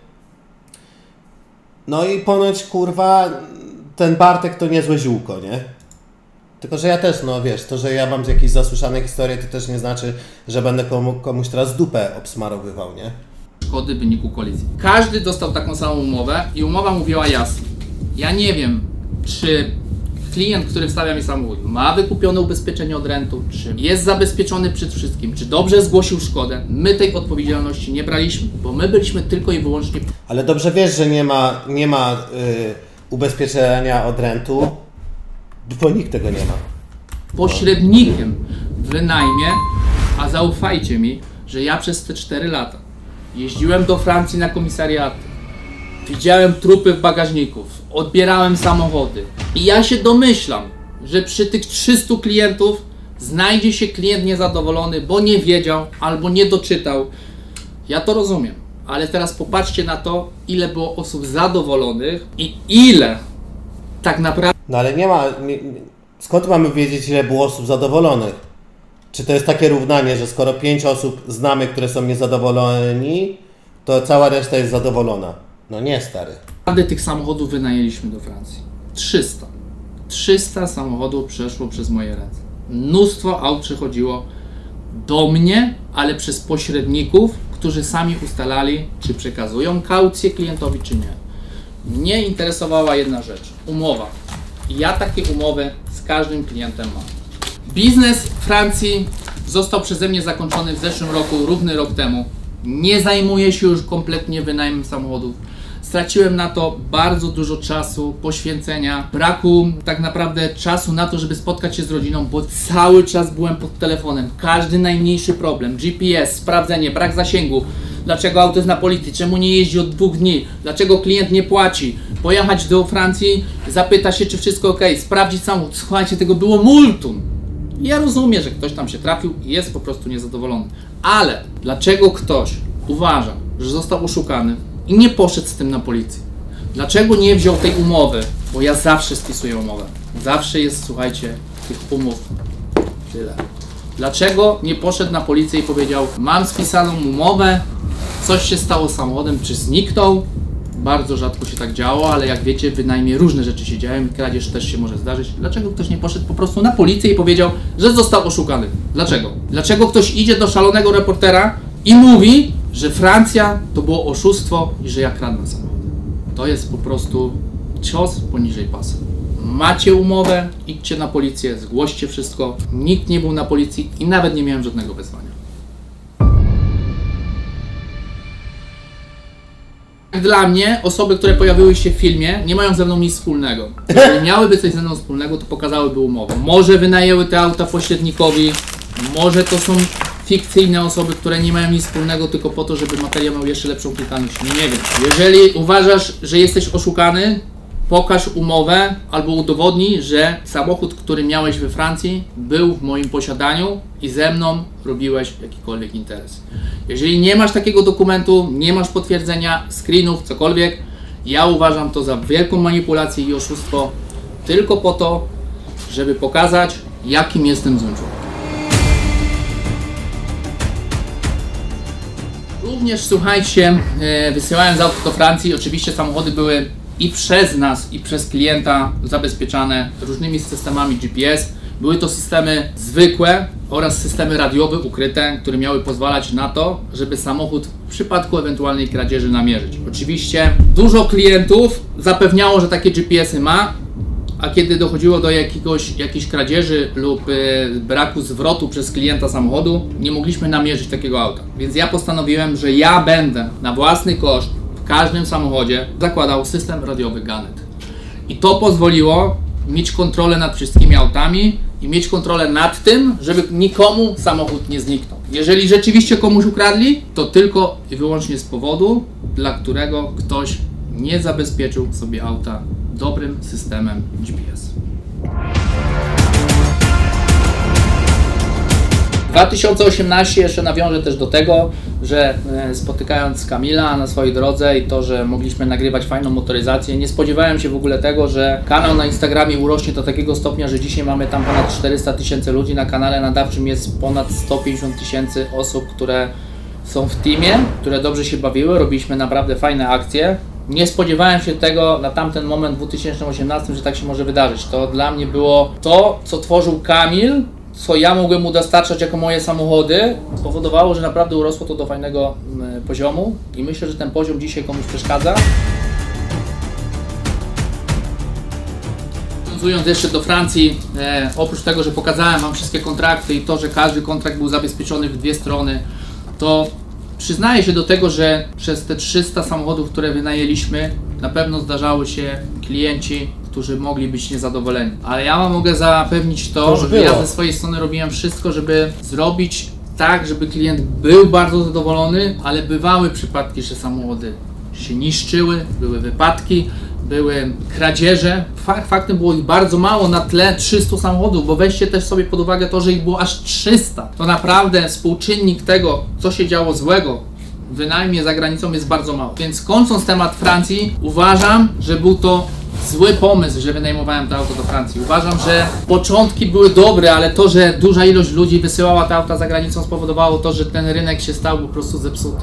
No i ponoć, kurwa, ten Bartek to niezłe ziółko, nie? Tylko, że ja też, no wiesz, to, że ja mam jakieś zasłyszane historie, to też nie znaczy, że będę komu, komuś teraz dupę obsmarowywał, nie? Szkody w wyniku kolizji. Każdy dostał taką samą umowę i umowa mówiła jasno. Ja nie wiem, czy klient, który wstawia mi samochód, ma wykupione ubezpieczenie od rentu, czy jest zabezpieczony przed wszystkim, czy dobrze zgłosił szkodę. My tej odpowiedzialności nie braliśmy, bo my byliśmy tylko i wyłącznie... Ale dobrze wiesz, że nie ma, nie ma yy, ubezpieczenia od rentu, bo nikt tego nie ma. Pośrednikiem w wynajmie, a zaufajcie mi, że ja przez te cztery lata jeździłem do Francji na komisariaty, widziałem trupy w bagażników, odbierałem samochody i ja się domyślam, że przy tych trzystu klientów znajdzie się klient niezadowolony, bo nie wiedział albo nie doczytał. Ja to rozumiem, ale teraz popatrzcie na to, ile było osób zadowolonych i ile tak naprawdę... No ale nie ma... Nie, skąd mamy wiedzieć, ile było osób zadowolonych? Czy to jest takie równanie, że skoro pięć osób znamy, które są niezadowoleni, to cała reszta jest zadowolona? No nie, stary. Naprawdę tych samochodów wynajęliśmy do Francji. trzysta. trzysta samochodów przeszło przez moje ręce. Mnóstwo aut przychodziło do mnie, ale przez pośredników, którzy sami ustalali, czy przekazują kaucję klientowi, czy nie. Mnie interesowała jedna rzecz. Umowa. Ja takie umowy z każdym klientem mam. Biznes w Francji został przeze mnie zakończony w zeszłym roku, równy rok temu. Nie zajmuję się już kompletnie wynajmem samochodów. Straciłem na to bardzo dużo czasu, poświęcenia, braku tak naprawdę czasu na to, żeby spotkać się z rodziną, bo cały czas byłem pod telefonem. Każdy najmniejszy problem, G P S, sprawdzenie, brak zasięgu, dlaczego auto jest na policji, czemu nie jeździ od dwóch dni, dlaczego klient nie płaci, pojechać do Francji, zapyta się, czy wszystko ok, sprawdzić samochód. Słuchajcie, tego było multum. Ja rozumiem, że ktoś tam się trafił i jest po prostu niezadowolony. Ale dlaczego ktoś uważa, że został oszukany i nie poszedł z tym na policję? Dlaczego nie wziął tej umowy? Bo ja zawsze spisuję umowę. Zawsze jest, słuchajcie, tych umów tyle. Dlaczego nie poszedł na policję i powiedział: mam spisaną umowę, coś się stało z samochodem, czy zniknął? Bardzo rzadko się tak działo, ale jak wiecie, wynajmniej różne rzeczy się dzieją, kradzież też się może zdarzyć. Dlaczego ktoś nie poszedł po prostu na policję i powiedział, że został oszukany? Dlaczego? Dlaczego ktoś idzie do szalonego reportera i mówi, że Francja to było oszustwo i że ja kradnę samochody? To jest po prostu cios poniżej pasa. Macie umowę, idźcie na policję, zgłoście wszystko. Nikt nie był na policji i nawet nie miałem żadnego wezwania. Dla mnie osoby, które pojawiły się w filmie, nie mają ze mną nic wspólnego. Jeżeli miałyby coś ze mną wspólnego, to pokazałyby umowę. Może wynajęły te auta pośrednikowi, może to są fikcyjne osoby, które nie mają nic wspólnego tylko po to, żeby materiał miał jeszcze lepszą klikalność. Nie wiem. Jeżeli uważasz, że jesteś oszukany, pokaż umowę albo udowodnij, że samochód, który miałeś we Francji, był w moim posiadaniu i ze mną robiłeś jakikolwiek interes. Jeżeli nie masz takiego dokumentu, nie masz potwierdzenia, screenów, cokolwiek, ja uważam to za wielką manipulację i oszustwo tylko po to, żeby pokazać, jakim jestem złym człowiekiem. Również, słuchajcie, wysyłając auto do Francji, oczywiście samochody były i przez nas, i przez klienta zabezpieczane różnymi systemami G P S. Były to systemy zwykłe oraz systemy radiowe ukryte, które miały pozwalać na to, żeby samochód w przypadku ewentualnej kradzieży namierzyć. Oczywiście dużo klientów zapewniało, że takie G P S-y ma, a kiedy dochodziło do jakiegoś, jakiejś kradzieży lub y, braku zwrotu przez klienta samochodu, nie mogliśmy namierzyć takiego auta. Więc ja postanowiłem, że ja będę na własny koszt w każdym samochodzie zakładał system radiowy Ganet. I to pozwoliło mieć kontrolę nad wszystkimi autami i mieć kontrolę nad tym, żeby nikomu samochód nie zniknął. Jeżeli rzeczywiście komuś ukradli, to tylko i wyłącznie z powodu, dla którego ktoś nie zabezpieczył sobie auta dobrym systemem G P S. W dwa tysiące osiemnasty jeszcze nawiążę też do tego, że e, spotykając Kamila na swojej drodze i to, że mogliśmy nagrywać fajną motoryzację, nie spodziewałem się w ogóle tego, że kanał na Instagramie urośnie do takiego stopnia, że dzisiaj mamy tam ponad czterysta tysięcy ludzi, na kanale nadawczym jest ponad sto pięćdziesiąt tysięcy osób, które są w teamie, które dobrze się bawiły, robiliśmy naprawdę fajne akcje. Nie spodziewałem się tego na tamten moment w dwa tysiące osiemnastym, że tak się może wydarzyć. To dla mnie było to, co tworzył Kamil, co ja mogłem mu dostarczać jako moje samochody, powodowało, że naprawdę urosło to do fajnego y, poziomu i myślę, że ten poziom dzisiaj komuś przeszkadza. Nawiązując jeszcze do Francji, e, oprócz tego, że pokazałem wam wszystkie kontrakty i to, że każdy kontrakt był zabezpieczony w dwie strony, to przyznaję się do tego, że przez te trzysta samochodów, które wynajęliśmy, na pewno zdarzały się klienci, którzy mogli być niezadowoleni. Ale ja wam mogę zapewnić to, To że było. ja ze swojej strony robiłem wszystko, żeby zrobić tak, żeby klient był bardzo zadowolony, ale bywały przypadki, że samochody się niszczyły, były wypadki, były kradzieże. Fakt, faktem było ich bardzo mało na tle trzystu samochodów, bo weźcie też sobie pod uwagę to, że ich było aż trzysta. To naprawdę współczynnik tego, co się działo złego w wynajmie za granicą jest bardzo mało. Więc kończąc temat Francji, uważam, że był to zły pomysł, że wynajmowałem to auto do Francji. Uważam, że początki były dobre, ale to, że duża ilość ludzi wysyłała te auta za granicą, spowodowało to, że ten rynek się stał po prostu zepsuty.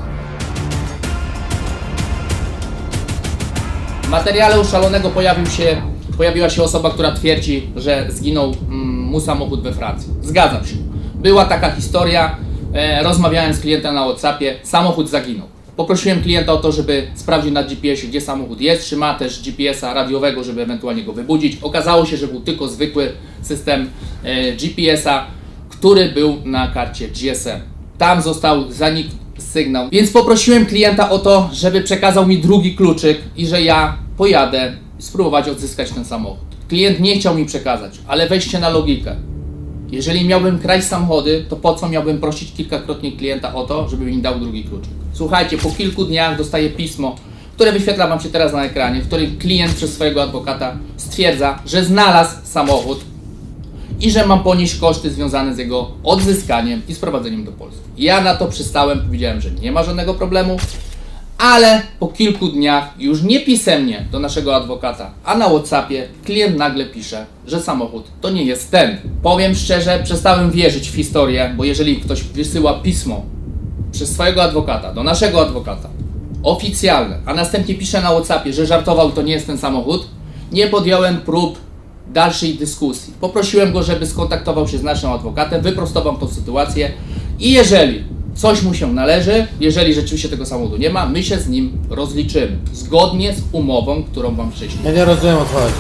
W materiale u Szalonego pojawił się, pojawiła się osoba, która twierdzi, że zginął mm, mu samochód we Francji. Zgadzam się. Była taka historia, e, rozmawiałem z klientem na WhatsAppie, samochód zaginął. Poprosiłem klienta o to, żeby sprawdził na G P S ie, gdzie samochód jest, czy ma też G P S a radiowego, żeby ewentualnie go wybudzić. Okazało się, że był tylko zwykły system e, G P S a, który był na karcie G S M. Tam został zanik sygnał, więc poprosiłem klienta o to, żeby przekazał mi drugi kluczyk i że ja pojadę spróbować odzyskać ten samochód. Klient nie chciał mi przekazać, ale weźcie na logikę. Jeżeli miałbym kraść samochody, to po co miałbym prosić kilkakrotnie klienta o to, żeby mi dał drugi kluczyk? Słuchajcie, po kilku dniach dostaję pismo, które wyświetla wam się teraz na ekranie, w którym klient przez swojego adwokata stwierdza, że znalazł samochód i że mam ponieść koszty związane z jego odzyskaniem i sprowadzeniem do Polski. Ja na to przystałem, powiedziałem, że nie ma żadnego problemu, ale po kilku dniach, już nie pisemnie do naszego adwokata, a na WhatsAppie, klient nagle pisze, że samochód to nie jest ten. Powiem szczerze, przestałem wierzyć w historię, bo jeżeli ktoś wysyła pismo przez swojego adwokata do naszego adwokata, oficjalne, a następnie pisze na WhatsAppie, że żartował, to nie jest ten samochód, nie podjąłem prób dalszej dyskusji. Poprosiłem go, żeby skontaktował się z naszym adwokatem, wyprostował tą sytuację i jeżeli coś mu się należy, jeżeli rzeczywiście tego samochodu nie ma, my się z nim rozliczymy. Zgodnie z umową, którą wam wcześniej. Ja nie rozumiem, o co chodzi.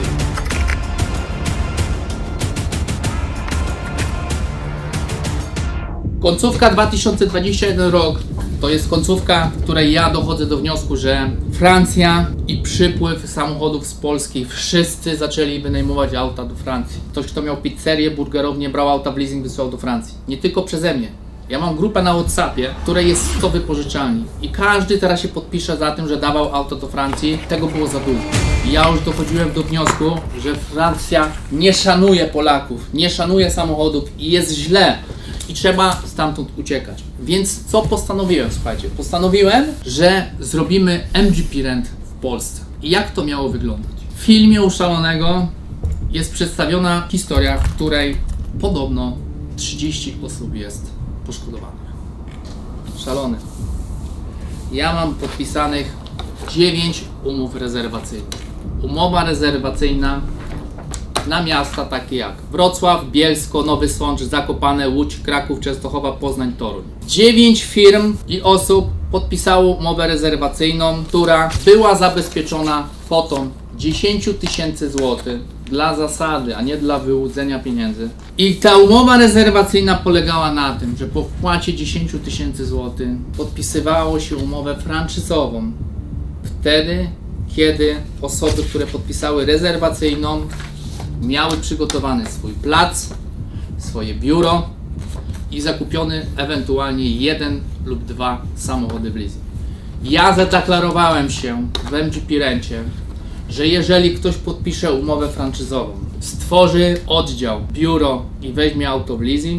Końcówka dwa tysiące dwudziesty pierwszy rok to jest końcówka, w której ja dochodzę do wniosku, że Francja i przypływ samochodów z Polski, wszyscy zaczęli wynajmować auta do Francji. Ktoś, kto miał pizzerię, burgerownię, brał auta w leasing, wysyłał do Francji. Nie tylko przeze mnie. Ja mam grupę na WhatsAppie, w której jest sto wypożyczalni i każdy teraz się podpisze za tym, że dawał auto do Francji. Tego było za dużo. I ja już dochodziłem do wniosku, że Francja nie szanuje Polaków, nie szanuje samochodów i jest źle. I trzeba stamtąd uciekać. Więc co postanowiłem, słuchajcie? Postanowiłem, że zrobimy M G P Rent w Polsce. I jak to miało wyglądać? W filmie u Szalonego jest przedstawiona historia, w której podobno trzydzieści osób jest poszkodowanych. Szalony. Ja mam podpisanych dziewięć umów rezerwacyjnych. Umowa rezerwacyjna na miasta takie jak Wrocław, Bielsko, Nowy Sącz, Zakopane, Łódź, Kraków, Częstochowa, Poznań, Toruń. dziewięć firm i osób podpisało umowę rezerwacyjną, która była zabezpieczona kwotą dziesięć tysięcy złotych dla zasady, a nie dla wyłudzenia pieniędzy. I ta umowa rezerwacyjna polegała na tym, że po wpłacie dziesięć tysięcy złotych podpisywało się umowę franczyzową. Wtedy, kiedy osoby, które podpisały rezerwacyjną, miały przygotowany swój plac, swoje biuro i zakupiony ewentualnie jeden lub dwa samochody w leasing. Ja zadeklarowałem się w M G P Rencie, że jeżeli ktoś podpisze umowę franczyzową, stworzy oddział, biuro i weźmie auto w leasing,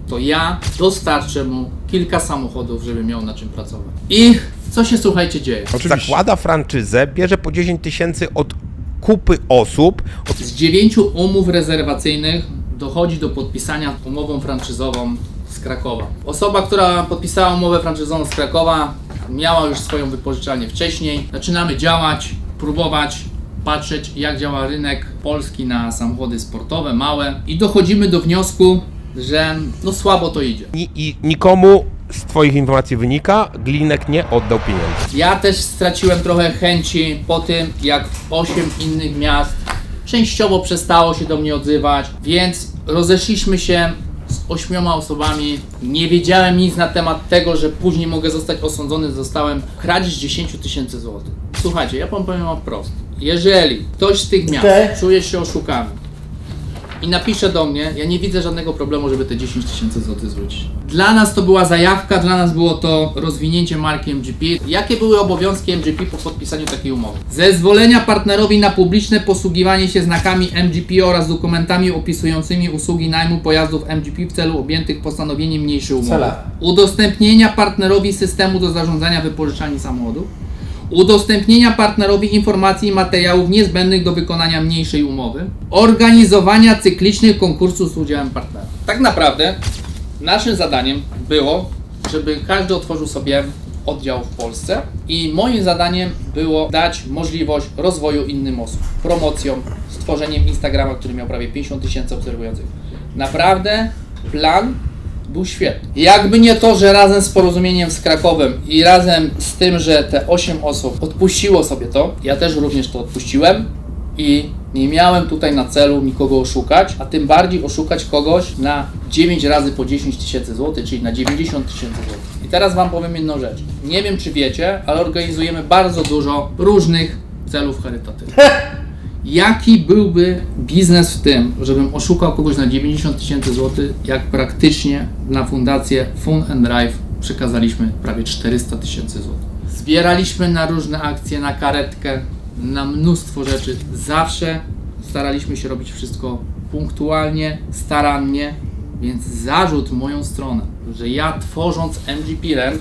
to ja dostarczę mu kilka samochodów, żeby miał na czym pracować. I co się, słuchajcie, dzieje? Oczywiście. Zakłada franczyzę, bierze po dziesięć tysięcy od kupy osób. Od... Z dziewięciu umów rezerwacyjnych dochodzi do podpisania umową franczyzową z Krakowa. Osoba, która podpisała umowę franczyzową z Krakowa, miała już swoją wypożyczalnię wcześniej. Zaczynamy działać, próbować, patrzeć, jak działa rynek polski na samochody sportowe, małe, i dochodzimy do wniosku, że no słabo to idzie. I, I nikomu z Twoich informacji wynika, Glinek nie oddał pieniędzy. Ja też straciłem trochę chęci po tym, jak osiem innych miast częściowo przestało się do mnie odzywać, więc rozeszliśmy się z ośmioma osobami. Nie wiedziałem nic na temat tego, że później mogę zostać osądzony. Zostałem kradzież dziesięć tysięcy złotych. Słuchajcie, ja wam powiem wprost. Jeżeli ktoś z tych miast Okay. czuje się oszukany i napisze do mnie, ja nie widzę żadnego problemu, żeby te dziesięć tysięcy złotych zwrócić. Dla nas to była zajawka, dla nas było to rozwinięcie marki M G P. Jakie były obowiązki M G P po podpisaniu takiej umowy? Zezwolenia partnerowi na publiczne posługiwanie się znakami M G P oraz dokumentami opisującymi usługi najmu pojazdów M G P w celu objętych postanowieniem mniejszej umowy. Cela. Udostępnienia partnerowi systemu do zarządzania wypożyczalni samochodów. Udostępnienia partnerowi informacji i materiałów niezbędnych do wykonania mniejszej umowy. Organizowania cyklicznych konkursów z udziałem partnera. Tak naprawdę naszym zadaniem było, żeby każdy otworzył sobie oddział w Polsce i moim zadaniem było dać możliwość rozwoju innym osób. Promocją, stworzeniem Instagrama, który miał prawie pięćdziesiąt tysięcy obserwujących. Naprawdę plan był świetny. Jakby nie to, że razem z porozumieniem z Krakowem i razem z tym, że te osiem osób odpuściło sobie to, ja też również to odpuściłem i nie miałem tutaj na celu nikogo oszukać, a tym bardziej oszukać kogoś na dziewięć razy po dziesięć tysięcy złotych, czyli na dziewięćdziesiąt tysięcy złotych. I teraz wam powiem jedną rzecz. Nie wiem, czy wiecie, ale organizujemy bardzo dużo różnych celów charytatywnych. Jaki byłby biznes w tym, żebym oszukał kogoś na dziewięćdziesiąt tysięcy złotych, jak praktycznie na fundację Fun and Drive przekazaliśmy prawie czterysta tysięcy złotych. Zbieraliśmy na różne akcje, na karetkę, na mnóstwo rzeczy. Zawsze staraliśmy się robić wszystko punktualnie, starannie, więc zarzut w moją stronę, że ja tworząc M G P Rent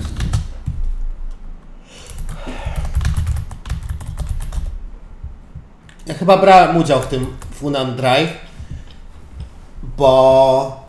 Ja chyba brałem udział w tym Fun and Drive, bo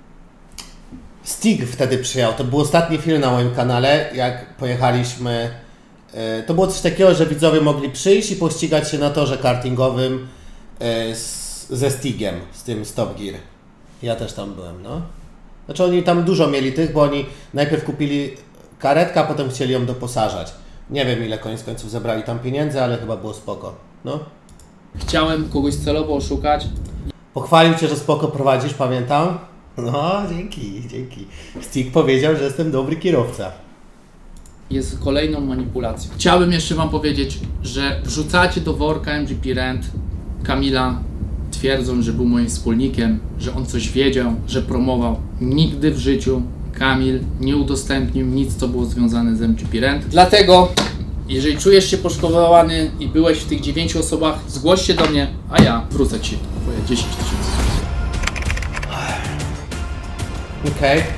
Stig wtedy przyjechał. To był ostatni film na moim kanale, jak pojechaliśmy. To było coś takiego, że widzowie mogli przyjść i pościgać się na torze kartingowym z, ze Stigiem, z tym Stop Gear. Ja też tam byłem, no. Znaczy oni tam dużo mieli tych, bo oni najpierw kupili karetkę, a potem chcieli ją doposażać. Nie wiem, ile koniec końców zebrali tam pieniędzy, ale chyba było spoko, no. chciałem kogoś celowo oszukać. Pochwalił Cię, że spoko prowadzisz, pamiętam? No, dzięki, dzięki. Stig powiedział, że jestem dobry kierowca. Jest kolejną manipulacją. Chciałbym jeszcze wam powiedzieć, że wrzucacie do worka M G P Rent Kamila, twierdząc, że był moim wspólnikiem, że on coś wiedział, że promował. Nigdy w życiu Kamil nie udostępnił nic, co było związane z M G P Rent. Dlatego, jeżeli czujesz się poszkodowany i byłeś w tych dziewięciu osobach, zgłoś się do mnie, a ja wrócę Ci twoje dziesięć tysięcy. Okej. Okay.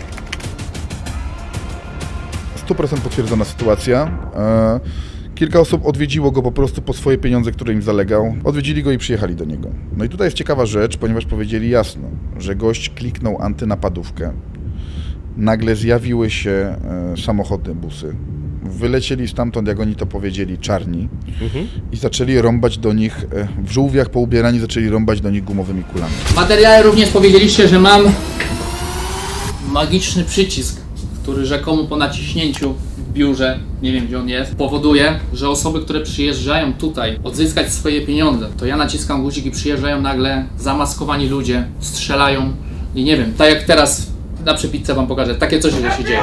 sto procent potwierdzona sytuacja. E, kilka osób odwiedziło go po prostu po swoje pieniądze, które im zalegał. Odwiedzili go i przyjechali do niego. No i tutaj jest ciekawa rzecz, ponieważ powiedzieli jasno, że gość kliknął antynapadówkę. Nagle zjawiły się e, samochody, busy. Wylecieli stamtąd, jak oni to powiedzieli, czarni mhm. i zaczęli rąbać do nich, e, w żółwiach poubierani, zaczęli rąbać do nich gumowymi kulami. W materiale również powiedzieliście, że mam magiczny przycisk, który rzekomo po naciśnięciu w biurze, nie wiem gdzie on jest, powoduje, że osoby, które przyjeżdżają tutaj odzyskać swoje pieniądze, to ja naciskam guzik i przyjeżdżają nagle zamaskowani ludzie, strzelają i nie wiem, tak jak teraz na przepitce wam pokażę, takie coś się dzieje.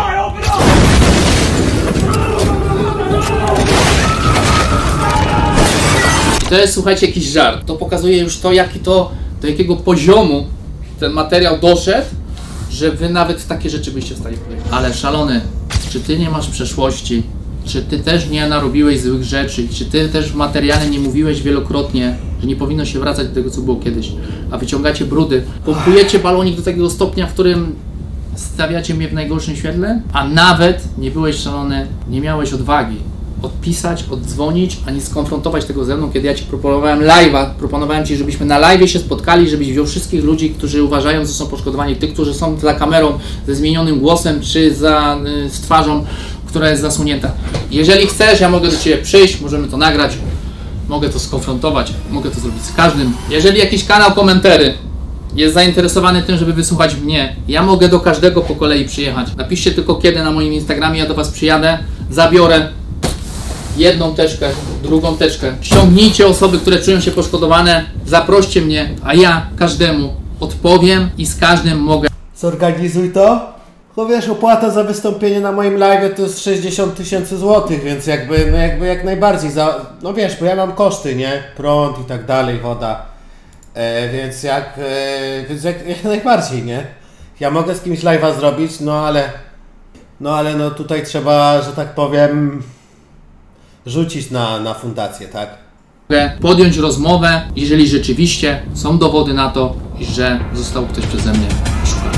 I to jest, słuchajcie, jakiś żart. To pokazuje już to, jaki to, do jakiego poziomu ten materiał doszedł, że wy nawet takie rzeczy byście w stanie powiedzieć. Ale szalony, czy ty nie masz przeszłości? Czy ty też nie narobiłeś złych rzeczy? Czy ty też w materiale nie mówiłeś wielokrotnie, że nie powinno się wracać do tego, co było kiedyś? A wyciągacie brudy, pompujecie balonik do takiego stopnia, w którym stawiacie mnie w najgorszym świetle, a nawet nie byłeś szalony, nie miałeś odwagi odpisać, oddzwonić, ani skonfrontować tego ze mną, kiedy ja Ci proponowałem live'a, proponowałem Ci, żebyśmy na live'ie się spotkali, żebyś wziął wszystkich ludzi, którzy uważają, że są poszkodowani, tych, którzy są za kamerą ze zmienionym głosem, czy za, y, z twarzą, która jest zasunięta. Jeżeli chcesz, ja mogę do Ciebie przyjść, możemy to nagrać, mogę to skonfrontować, mogę to zrobić z każdym. Jeżeli jakiś kanał Komentary jest zainteresowany tym, żeby wysłuchać mnie, ja mogę do każdego po kolei przyjechać. Napiszcie tylko kiedy na moim Instagramie, ja do Was przyjadę, zabiorę jedną teczkę, drugą teczkę. Ściągnijcie osoby, które czują się poszkodowane, zaproście mnie, a ja każdemu odpowiem i z każdym mogę. Zorganizuj to. Bo wiesz, opłata za wystąpienie na moim live to jest sześćdziesiąt tysięcy złotych, więc jakby, no jakby jak najbardziej za, no wiesz, bo ja mam koszty, nie? Prąd i tak dalej, woda. E, więc jak, e, więc jak, jak najbardziej, nie? Ja mogę z kimś live'a zrobić, no ale, no ale no tutaj trzeba, że tak powiem, rzucić na, na fundację, tak? Podjąć rozmowę, jeżeli rzeczywiście są dowody na to, że został ktoś przeze mnie oszukany.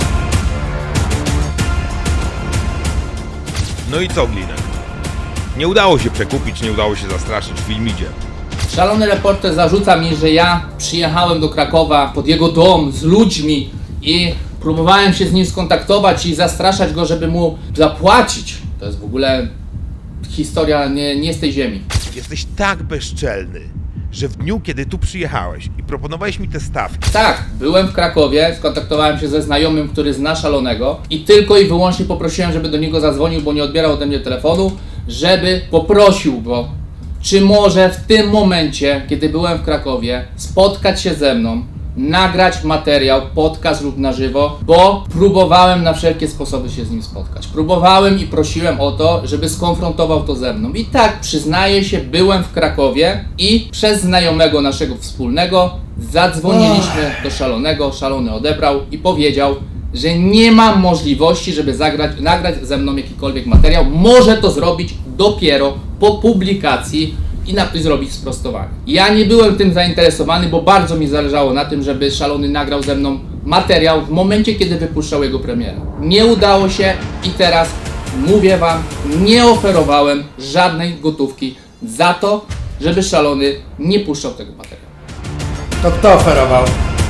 No i co, Glinek? Nie udało się przekupić, nie udało się zastraszyć w filmidzie. Szalony reporter zarzuca mi, że ja przyjechałem do Krakowa pod jego dom z ludźmi i próbowałem się z nim skontaktować i zastraszać go, żeby mu zapłacić. To jest w ogóle historia nie, nie z tej ziemi. Jesteś tak bezczelny, że w dniu, kiedy tu przyjechałeś i proponowałeś mi te stawki... Tak, byłem w Krakowie, skontaktowałem się ze znajomym, który zna Szalonego i tylko i wyłącznie poprosiłem, żeby do niego zadzwonił, bo nie odbierał ode mnie telefonu, żeby poprosił go, czy może w tym momencie, kiedy byłem w Krakowie, spotkać się ze mną, nagrać materiał, podcast lub na żywo, bo próbowałem na wszelkie sposoby się z nim spotkać. Próbowałem i prosiłem o to, żeby skonfrontował to ze mną. I tak, przyznaję się, byłem w Krakowie i przez znajomego naszego wspólnego zadzwoniliśmy do Szalonego, Szalony odebrał i powiedział, że nie mam możliwości, żeby zagrać, nagrać ze mną jakikolwiek materiał. Może to zrobić dopiero po publikacji i na to zrobić sprostowanie. Ja nie byłem tym zainteresowany, bo bardzo mi zależało na tym, żeby Szalony nagrał ze mną materiał w momencie, kiedy wypuszczał jego premierę. Nie udało się i teraz mówię Wam, nie oferowałem żadnej gotówki za to, żeby Szalony nie puszczał tego materiału. To kto oferował?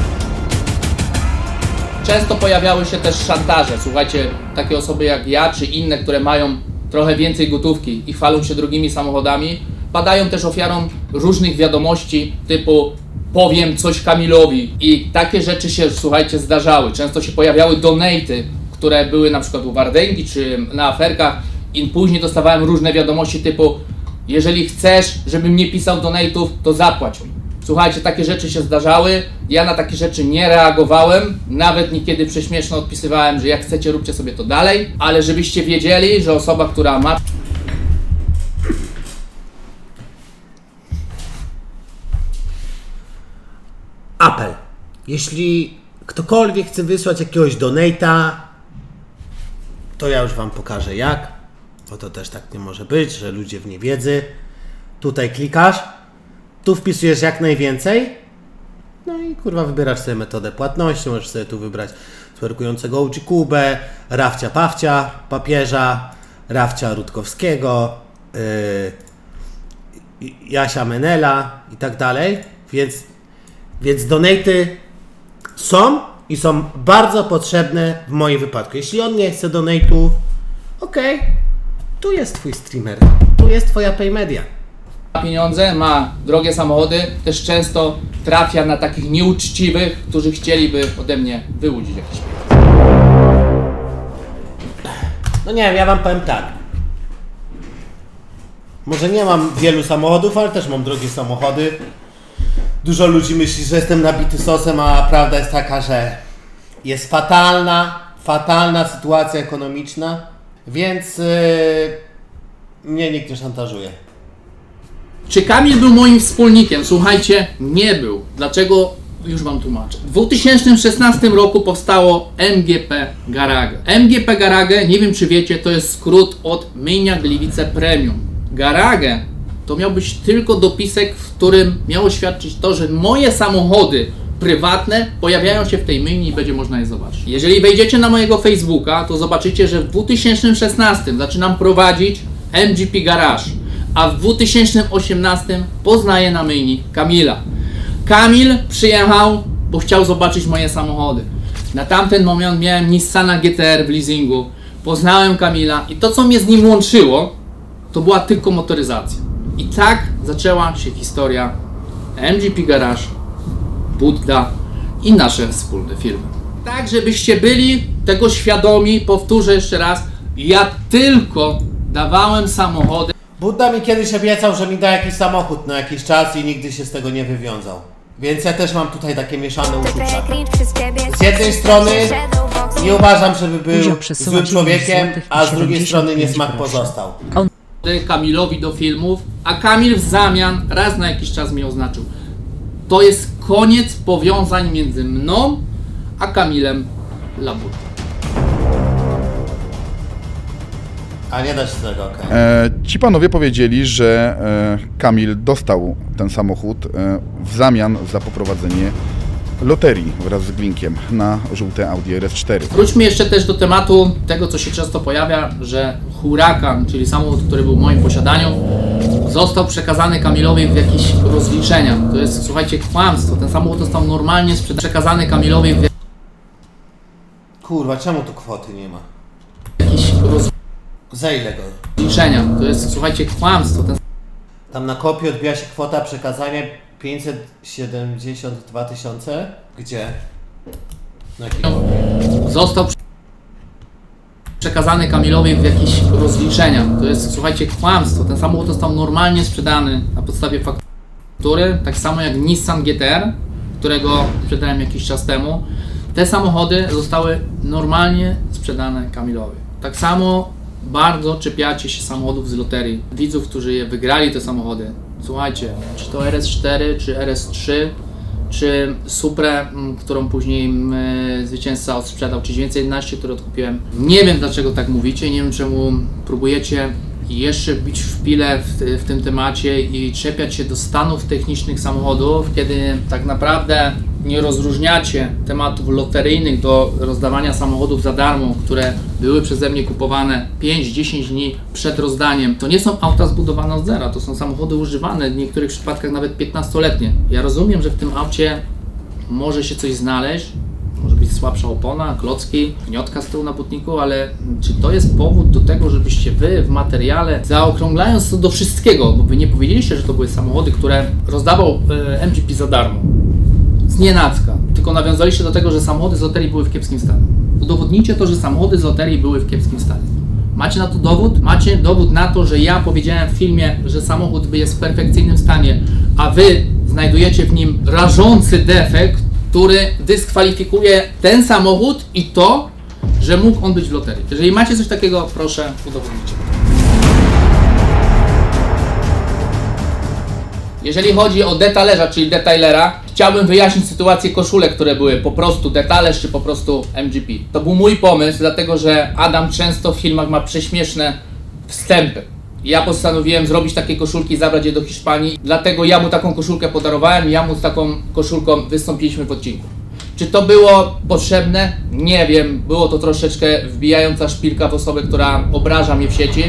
Często pojawiały się też szantaże. Słuchajcie, takie osoby jak ja, czy inne, które mają trochę więcej gotówki i chwalą się drogimi samochodami, padają też ofiarą różnych wiadomości typu powiem coś Kamilowi i takie rzeczy się, słuchajcie, zdarzały. Często się pojawiały donaty, które były na przykład u Wardęgi czy na aferkach i później dostawałem różne wiadomości typu jeżeli chcesz, żebym nie pisał donatów, to zapłać mi. Słuchajcie, takie rzeczy się zdarzały, ja na takie rzeczy nie reagowałem, nawet niekiedy prześmieszno odpisywałem, że jak chcecie, róbcie sobie to dalej, ale żebyście wiedzieli, że osoba, która ma... Apel. Jeśli ktokolwiek chce wysłać jakiegoś donata, to ja już Wam pokażę jak, bo to też tak nie może być, że ludzie w niewiedzy. Tutaj klikasz, tu wpisujesz jak najwięcej, no i kurwa wybierasz sobie metodę płatności, możesz sobie tu wybrać twerkującego O G Kubę, Rafcia Pawcia, Papieża, Rafcia Rutkowskiego, yy, Jasia Menela i tak dalej, więc, więc donaty są i są bardzo potrzebne w moim wypadku. Jeśli on nie chce donatów, okej, okay, tu jest Twój streamer, tu jest Twoja Paymedia. Ma pieniądze, ma drogie samochody, też często trafia na takich nieuczciwych, którzy chcieliby ode mnie wyłudzić jakieś pieniądze. No nie wiem, ja Wam powiem tak. Może nie mam wielu samochodów, ale też mam drogie samochody. Dużo ludzi myśli, że jestem nabity sosem, a prawda jest taka, że jest fatalna, fatalna sytuacja ekonomiczna, więc yy, mnie nikt nie szantażuje. Czy Kamil był moim wspólnikiem? Słuchajcie, nie był. Dlaczego? Już Wam tłumaczę. W dwa tysiące szesnastym roku powstało M G P Garage. M G P Garage, nie wiem czy wiecie, to jest skrót od Myjnia Gliwice Premium. Garage to miał być tylko dopisek, w którym miało świadczyć to, że moje samochody prywatne pojawiają się w tej myjni i będzie można je zobaczyć. Jeżeli wejdziecie na mojego Facebooka, to zobaczycie, że w dwa tysiące szesnastym zaczynam prowadzić M G P Garage, a w dwa tysiące osiemnastym poznaję na myjni Kamila. Kamil przyjechał, bo chciał zobaczyć moje samochody. Na tamten moment miałem Nissana G T R w leasingu. Poznałem Kamila i to, co mnie z nim łączyło, to była tylko motoryzacja. I tak zaczęła się historia M G P Garage, Budda i nasze wspólne filmy. Tak, żebyście byli tego świadomi, powtórzę jeszcze raz, ja tylko dawałem samochody. Budda mi kiedyś obiecał, że mi da jakiś samochód na jakiś czas i nigdy się z tego nie wywiązał. Więc ja też mam tutaj takie mieszane uczucia. Z jednej strony nie uważam, żeby był złym człowiekiem, a z drugiej strony niesmak pozostał. Kamilowi do filmów, a Kamil w zamian raz na jakiś czas mnie oznaczył. To jest koniec powiązań między mną a Kamilem Labutą. A nie da się tego, okej. Okay. E, ci panowie powiedzieli, że e, Kamil dostał ten samochód e, w zamian za poprowadzenie loterii wraz z Glinkiem na żółte Audi R S cztery. Wróćmy jeszcze też do tematu tego, co się często pojawia, że Huracan, czyli samochód, który był w moim posiadaniu, został przekazany Kamilowi w jakieś rozliczenia. To jest, słuchajcie, kłamstwo. Ten samochód został normalnie sprzedany, przekazany Kamilowi w Kurwa, czemu tu kwoty nie ma? jakieś Za ile go? rozliczenia. To jest, słuchajcie, kłamstwo. Ten Tam na kopii odbija się kwota przekazania pięćset siedemdziesiąt dwa tysiące. Gdzie? Na jakiej? został przekazany Kamilowi w jakieś rozliczenia. To jest, słuchajcie, kłamstwo. Ten samochód został normalnie sprzedany na podstawie faktury, tak samo jak Nissan G T R, którego sprzedałem jakiś czas temu. Te samochody zostały normalnie sprzedane Kamilowi. Tak samo bardzo czepiacie się samochodów z loterii. Widzów, którzy je wygrali te samochody. Słuchajcie, czy to R S cztery, czy R S trzy, czy Suprę, którą później y, zwycięzca odsprzedał, czy dziewięćset jedenaście, które odkupiłem. Nie wiem, dlaczego tak mówicie, nie wiem, czemu próbujecie jeszcze bić w pile w, w tym temacie i czepiać się do stanów technicznych samochodów, kiedy tak naprawdę nie rozróżniacie tematów loteryjnych do rozdawania samochodów za darmo, które były przeze mnie kupowane pięć do dziesięciu dni przed rozdaniem. To nie są auta zbudowane od zera, to są samochody używane, w niektórych przypadkach nawet piętnastoletnie. Ja rozumiem, że w tym aucie może się coś znaleźć, może być słabsza opona, klocki, gniotka z tyłu na butniku, ale czy to jest powód do tego, żebyście wy w materiale, zaokrąglając to do wszystkiego, bo wy nie powiedzieliście, że to były samochody, które rozdawał e, M G P za darmo, z nienacka, tylko nawiązaliście do tego, że samochody z loterii były w kiepskim stanie. Udowodnijcie to, że samochody z loterii były w kiepskim stanie. Macie na to dowód? Macie dowód na to, że ja powiedziałem w filmie, że samochód jest w perfekcyjnym stanie, a wy znajdujecie w nim rażący defekt, który dyskwalifikuje ten samochód i to, że mógł on być w loterii. Jeżeli macie coś takiego, proszę udowodnijcie. Jeżeli chodzi o detalerza, czyli detailera, chciałbym wyjaśnić sytuację koszulek, które były po prostu detalerz, czy po prostu M G P. To był mój pomysł, dlatego że Adam często w filmach ma prześmieszne wstępy. Ja postanowiłem zrobić takie koszulki i zabrać je do Hiszpanii, dlatego ja mu taką koszulkę podarowałem i ja mu z taką koszulką wystąpiliśmy w odcinku. Czy to było potrzebne? Nie wiem, było to troszeczkę wbijająca szpilka w osobę, która obraża mnie w sieci.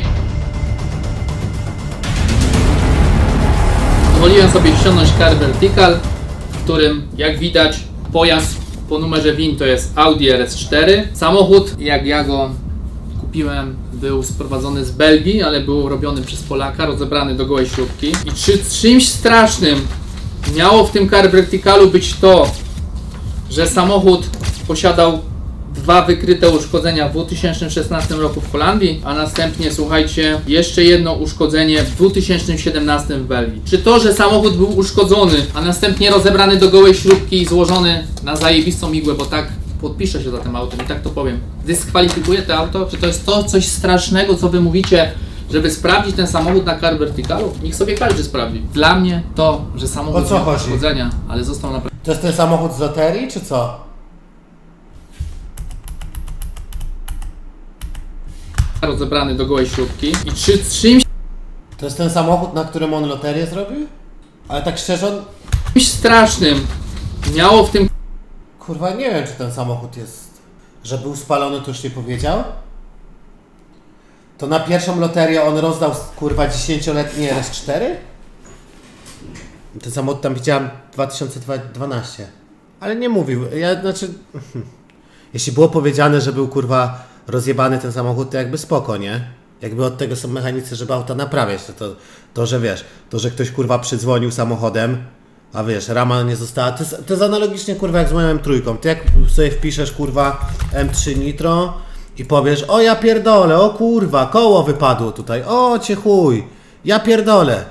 Pozwoliłem sobie ściągnąć Car Vertical, w którym, jak widać, pojazd po numerze V I N to jest Audi R S cztery. Samochód, jak ja go kupiłem, był sprowadzony z Belgii, ale był robiony przez Polaka, rozebrany do gołej śrubki. I czy czymś strasznym miało w tym Car Verticalu być to, że samochód posiadał dwa wykryte uszkodzenia w dwa tysiące szesnastym roku w Holandii, a następnie, słuchajcie, jeszcze jedno uszkodzenie w dwa tysiące siedemnastym w Belgii. Czy to, że samochód był uszkodzony, a następnie rozebrany do gołej śrubki i złożony na zajebistą igłę, bo tak podpiszę się za tym autem i tak to powiem, dyskwalifikuje to auto? Czy to jest to coś strasznego, co wy mówicie, żeby sprawdzić ten samochód na Car Verticalu? Niech sobie każdy sprawdzi. Dla mnie to, że samochód miał uszkodzenia, ale został naprawdę... To jest ten samochód z loterii, czy co? Rozebrany do gołej śrubki. I czy czymś... To jest ten samochód, na którym on loterię zrobił? Ale tak szczerze on... czymś strasznym Miało w tym... Kurwa, nie wiem, czy ten samochód jest... Że był spalony, to już nie powiedział. To na pierwszą loterię on rozdał, kurwa, dziesięcioletni R S cztery? Ten samochód tam widziałem dwa tysiące dwanaście. Ale nie mówił. Ja, znaczy... Jeśli było powiedziane, że był, kurwa, rozjebany ten samochód, to jakby spoko, nie? Jakby od tego są mechanicy, żeby auta naprawiać. To, to, to że wiesz, to, że ktoś, kurwa, przydzwonił samochodem, a wiesz, rama nie została... To jest, to jest analogicznie, kurwa, jak z moją M trzy. Ty jak sobie wpiszesz, kurwa, M trzy Nitro i powiesz, o ja pierdolę, o kurwa, koło wypadło tutaj, o cię chuj, ja pierdolę.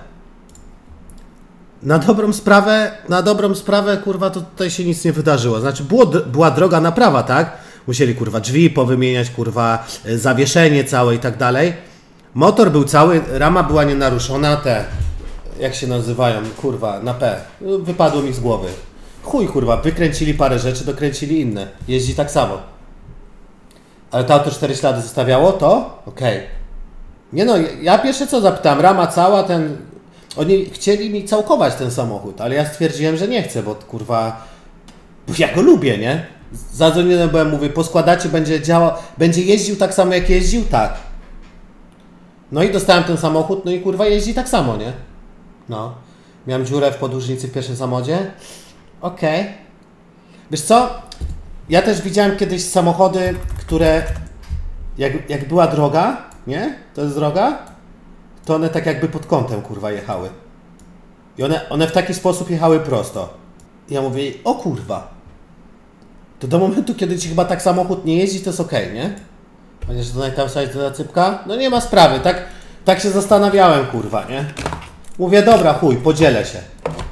Na dobrą sprawę, na dobrą sprawę, kurwa, to tutaj się nic nie wydarzyło. Znaczy, było, była droga naprawa, tak? Musieli, kurwa, drzwi powymieniać, kurwa, zawieszenie całe i tak dalej. Motor był cały, rama była nienaruszona, te, jak się nazywają, kurwa, na P. Wypadło mi z głowy. Chuj, kurwa, wykręcili parę rzeczy, dokręcili inne. Jeździ tak samo. Ale to auto cztery ślady zostawiało, to? Okej. Okay. Nie no, ja pierwsze co zapytałem, rama cała, ten... Oni chcieli mi całkować ten samochód, ale ja stwierdziłem, że nie chcę, bo kurwa... Ja go lubię, nie? Zadzwoniłem, byłem, mówię, poskładacie, będzie działał, będzie jeździł tak samo jak jeździł? Tak. No i dostałem ten samochód, no i kurwa jeździ tak samo, nie? No. Miałem dziurę w podłużnicy w pierwszym samochodzie. Okej. Okay. Wiesz co? Ja też widziałem kiedyś samochody, które jak, jak była droga, nie? To jest droga, to one tak jakby pod kątem, kurwa, jechały. I one, one w taki sposób jechały prosto. I ja mówię, o kurwa. To do momentu, kiedy ci chyba tak samochód nie jeździ, to jest okej, okay, nie? Ponieważ to najtańsza jest zacypka, no nie ma sprawy, tak, tak się zastanawiałem, kurwa, nie? Mówię, dobra, chuj, podzielę się.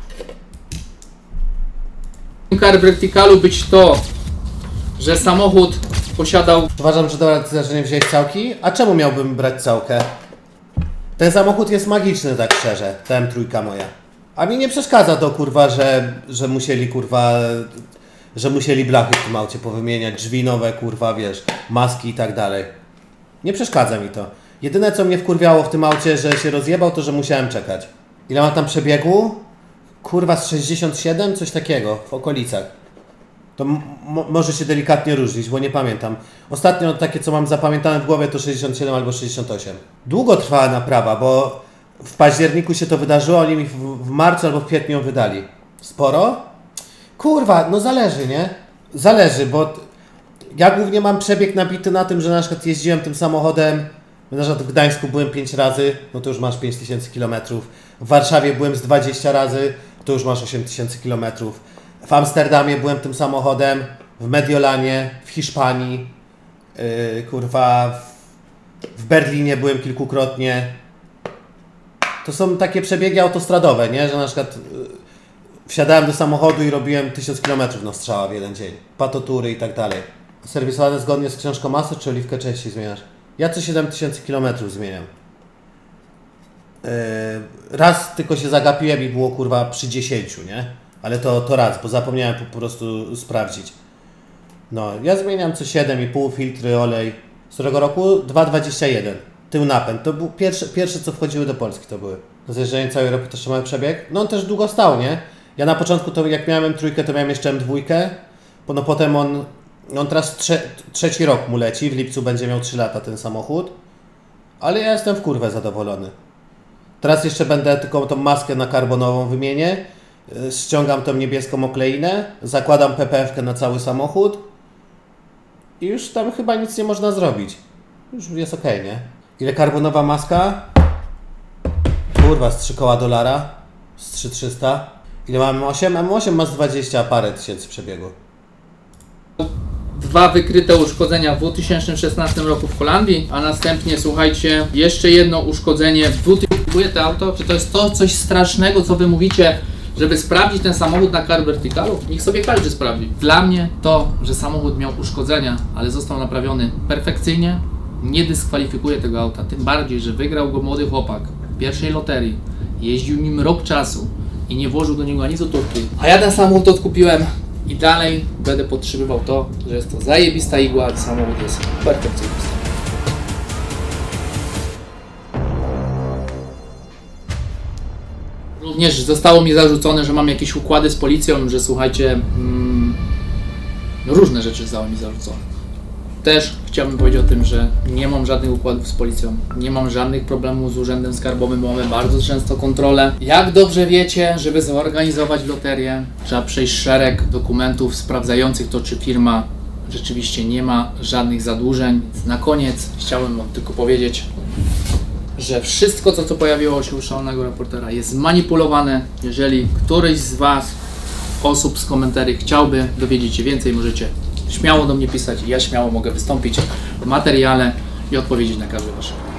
W Car Verticalu być to, że samochód posiadał... Uważam, że dobra decyzja, że nie wziąłeś całki. A czemu miałbym brać całkę? Ten samochód jest magiczny, tak szczerze, ta M trzy moja. A mi nie przeszkadza to, kurwa, że, że musieli, kurwa, że musieli blachy w tym aucie powymieniać, drzwi nowe, kurwa, wiesz, maski i tak dalej. Nie przeszkadza mi to. Jedyne, co mnie wkurwiało w tym aucie, że się rozjebał, to że musiałem czekać. Ile ma tam przebiegu? Kurwa, z sześćdziesiąt siedem? Coś takiego, w okolicach. To może się delikatnie różnić, bo nie pamiętam. Ostatnio takie, co mam zapamiętane w głowie, to sześćdziesiąt siedem albo sześćdziesiąt osiem. Długo trwała naprawa, bo w październiku się to wydarzyło, oni mi w, w marcu albo w kwietniu ją wydali. Sporo? Kurwa, no zależy, nie? Zależy, bo ja głównie mam przebieg nabity na tym, że na przykład jeździłem tym samochodem, na przykład w Gdańsku byłem pięć razy, no to już masz pięć tysięcy kilometrów. W Warszawie byłem z dwadzieścia razy, to już masz osiem tysięcy kilometrów. W Amsterdamie byłem tym samochodem, w Mediolanie, w Hiszpanii, yy, kurwa, w, w Berlinie byłem kilkukrotnie. To są takie przebiegi autostradowe, nie? Że na przykład yy, wsiadałem do samochodu i robiłem tysiąc kilometrów na strzała w jeden dzień. Patotury i tak dalej. Serwisowane zgodnie z książką masy, czy oliwkę częściej zmieniasz? Ja co siedem tysięcy kilometrów zmieniam. Yy, raz tylko się zagapiłem i było, kurwa, przy dziesięciu, nie? Ale to, to raz, bo zapomniałem po prostu sprawdzić. No, ja zmieniam co siedem i pół, filtry, olej. Z którego roku? dwa dwadzieścia jeden. Tył napęd. To był pierwsze, pierwsze co wchodziły do Polski, to były. Zjeżdżanie całej Europy też mały przebieg. No on też długo stał, nie? Ja na początku, to jak miałem M trzy, to miałem jeszcze M dwa, bo no potem on, on teraz trze, trzeci rok mu leci, w lipcu będzie miał trzy lata ten samochód. Ale ja jestem w kurwę zadowolony. Teraz jeszcze będę tylko tą maskę na karbonową wymienię. Ściągam tą niebieską okleinę, zakładam P P F-kę na cały samochód i już tam chyba nic nie można zrobić. Już jest ok, nie? Ile karbonowa maska? Kurwa, z trzy koła dolara, z trzy tysiące trzysta. Ile mam M osiem? M osiem ma z dwadzieścia parę tysięcy przebiegu. Dwa wykryte uszkodzenia w dwa tysiące szesnastym roku w Holandii, a następnie, słuchajcie, jeszcze jedno uszkodzenie w dwa tysiące... Próbuję to auto, czy to jest to coś strasznego, co wy mówicie, żeby sprawdzić ten samochód na Car Verticalu? Niech sobie każdy sprawdzi. Dla mnie to, że samochód miał uszkodzenia, ale został naprawiony perfekcyjnie, nie dyskwalifikuje tego auta. Tym bardziej, że wygrał go młody chłopak w pierwszej loterii, jeździł nim rok czasu i nie włożył do niego ani złotówki. A ja ten samochód odkupiłem i dalej będę podtrzymywał to, że jest to zajebista igła, a samochód jest perfekcyjny. Również zostało mi zarzucone, że mam jakieś układy z policją, że słuchajcie, mm, różne rzeczy zostały mi zarzucone. Też chciałbym powiedzieć o tym, że nie mam żadnych układów z policją, nie mam żadnych problemów z urzędem skarbowym, mamy bardzo często kontrolę. Jak dobrze wiecie, żeby zorganizować loterię, trzeba przejść szereg dokumentów sprawdzających to, czy firma rzeczywiście nie ma żadnych zadłużeń. Na koniec chciałem wam tylko powiedzieć, że wszystko, co, co pojawiło się u szalonego reportera, jest manipulowane. Jeżeli któryś z was, osób z komentarzy, chciałby dowiedzieć się więcej, możecie śmiało do mnie pisać i ja śmiało mogę wystąpić w materiale i odpowiedzieć na każde wasze pytanie.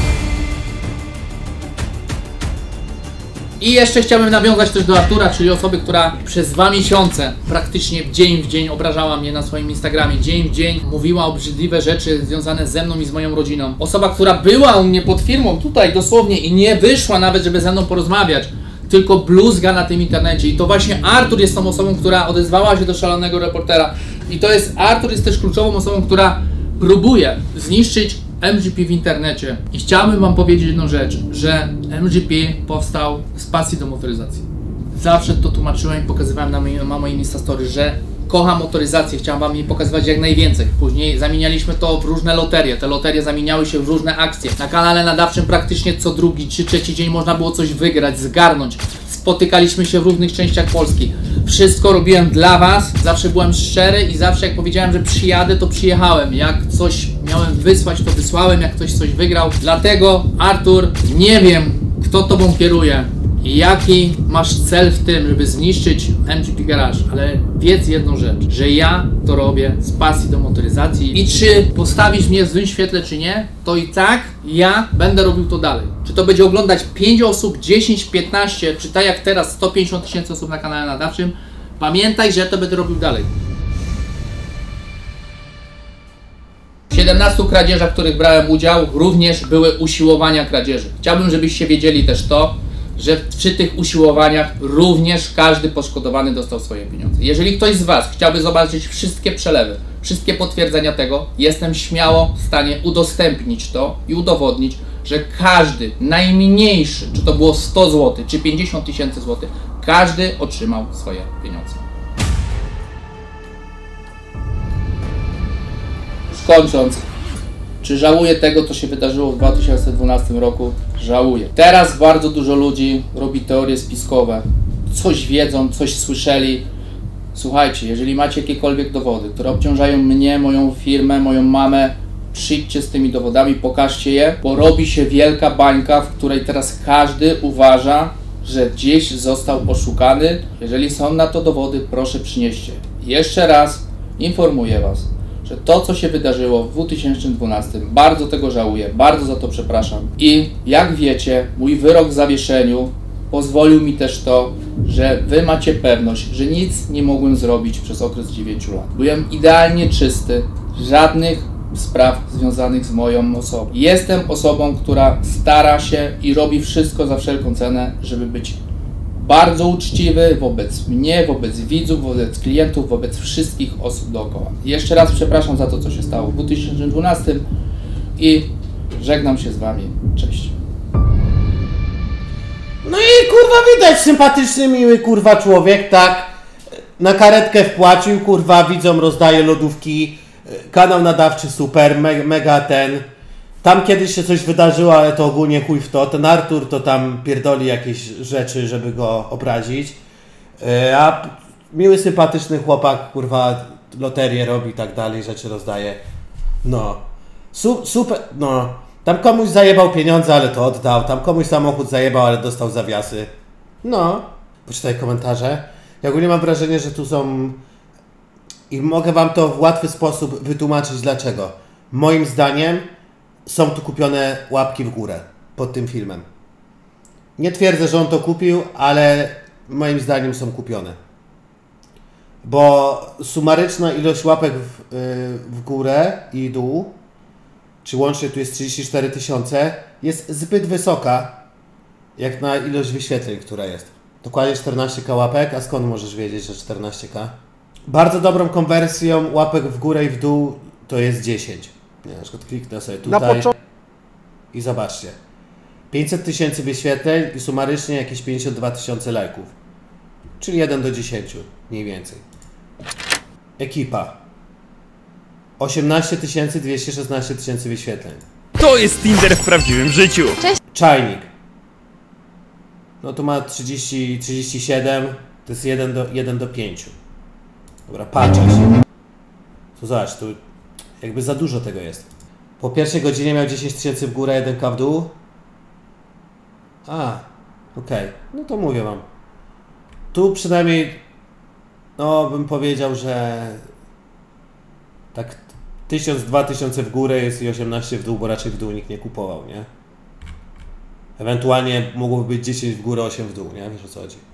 I jeszcze chciałbym nawiązać też do Artura, czyli osoby, która przez dwa miesiące praktycznie dzień w dzień obrażała mnie na swoim Instagramie, dzień w dzień mówiła obrzydliwe rzeczy związane ze mną i z moją rodziną. Osoba, która była u mnie pod firmą tutaj dosłownie i nie wyszła nawet, żeby ze mną porozmawiać, tylko bluzga na tym internecie. I to właśnie Artur jest tą osobą, która odezwała się do szalonego reportera. I to jest, Artur jest też kluczową osobą, która próbuje zniszczyć M G P w internecie. I chciałbym wam powiedzieć jedną rzecz, że M G P powstał z pasji do motoryzacji. Zawsze to tłumaczyłem i pokazywałem na moim, na moim Instastory, że kocham motoryzację, chciałem wam jej pokazywać jak najwięcej. Później zamienialiśmy to w różne loterie. Te loterie zamieniały się w różne akcje. Na kanale nadawczym praktycznie co drugi czy trzeci dzień można było coś wygrać, zgarnąć. Spotykaliśmy się w różnych częściach Polski. Wszystko robiłem dla was, zawsze byłem szczery i zawsze jak powiedziałem, że przyjadę, to przyjechałem. Jak coś miałem wysłać, to wysłałem, jak ktoś coś wygrał. Dlatego, Artur, nie wiem, kto tobą kieruje i jaki masz cel w tym, żeby zniszczyć M G P Garage, ale wiedz jedną rzecz, że ja to robię z pasji do motoryzacji i czy postawisz mnie w złym świetle, czy nie, to i tak ja będę robił to dalej. Czy to będzie oglądać pięć osób, dziesięć, piętnaście, czy tak jak teraz sto pięćdziesiąt tysięcy osób na kanale nadawczym, pamiętaj, że ja to będę robił dalej. W siedemnastu kradzieżach, w których brałem udział, również były usiłowania kradzieży. Chciałbym, żebyście wiedzieli też to, że przy tych usiłowaniach również każdy poszkodowany dostał swoje pieniądze. Jeżeli ktoś z was chciałby zobaczyć wszystkie przelewy, wszystkie potwierdzenia tego, jestem śmiało w stanie udostępnić to i udowodnić, że każdy, najmniejszy, czy to było sto złotych, czy pięćdziesiąt tysięcy złotych, każdy otrzymał swoje pieniądze. Już kończąc, czy żałuję tego, co się wydarzyło w dwa tysiące dwunastym roku? Żałuję. Teraz bardzo dużo ludzi robi teorie spiskowe. Coś wiedzą, coś słyszeli. Słuchajcie, jeżeli macie jakiekolwiek dowody, które obciążają mnie, moją firmę, moją mamę, przyjdźcie z tymi dowodami, pokażcie je, bo robi się wielka bańka, w której teraz każdy uważa, że gdzieś został oszukany. Jeżeli są na to dowody, proszę przynieście. Jeszcze raz informuję was, że to, co się wydarzyło w dwa tysiące dwunastym, bardzo tego żałuję, bardzo za to przepraszam. I jak wiecie, mój wyrok w zawieszeniu pozwolił mi też to, że wy macie pewność, że nic nie mogłem zrobić przez okres dziewięciu lat. Byłem idealnie czysty, żadnych spraw związanych z moją osobą. Jestem osobą, która stara się i robi wszystko za wszelką cenę, żeby być bardzo uczciwy wobec mnie, wobec widzów, wobec klientów, wobec wszystkich osób dookoła. Jeszcze raz przepraszam za to, co się stało w dwa tysiące dwunastym i żegnam się z wami. Cześć. No i kurwa widać, sympatyczny, miły kurwa człowiek, tak? Na karetkę wpłacił, kurwa, widzom rozdaje lodówki, kanał nadawczy super, me mega ten. Tam kiedyś się coś wydarzyło, ale to ogólnie chuj w to. Ten Artur to tam pierdoli jakieś rzeczy, żeby go obrazić. A miły, sympatyczny chłopak, kurwa, loterię robi i tak dalej, rzeczy rozdaje. No. Su super, no. Tam komuś zajebał pieniądze, ale to oddał. Tam komuś samochód zajebał, ale dostał zawiasy. No. Poczytaj komentarze. Ja ogólnie mam wrażenie, że tu są... I mogę wam to w łatwy sposób wytłumaczyć dlaczego. Moim zdaniem są tu kupione łapki w górę pod tym filmem. Nie twierdzę, że on to kupił, ale moim zdaniem są kupione. Bo sumaryczna ilość łapek w, yy, w górę i dół, czy łącznie tu jest trzydzieści cztery tysiące, jest zbyt wysoka, jak na ilość wyświetleń, która jest. Dokładnie czternaście ka łapek, a skąd możesz wiedzieć, że czternaście ka? Bardzo dobrą konwersją łapek w górę i w dół to jest dziesięć. Nie, na przykład kliknę sobie tutaj i zobaczcie. pięćset tysięcy wyświetleń i sumarycznie jakieś pięćdziesiąt dwa tysiące lajków. Czyli jeden do dziesięciu, mniej więcej. Ekipa. osiemnaście tysięcy dwieście szesnaście tysięcy wyświetleń. To jest Tinder w prawdziwym życiu. Czajnik. No to ma trzydzieści, trzydzieści siedem, to jest jeden do pięciu. Dobra, patrzę się. To zobacz, tu jakby za dużo tego jest. Po pierwszej godzinie miał dziesięć tysięcy w górę, jeden k w dół. A, okej. Okay. No to mówię wam. Tu przynajmniej, no bym powiedział, że tak tysiąc, dwa tysiące w górę jest i osiemnaście w dół, bo raczej w dół nikt nie kupował, nie? Ewentualnie mogłoby być dziesięć w górę, osiem w dół, nie? Wiesz o co chodzi?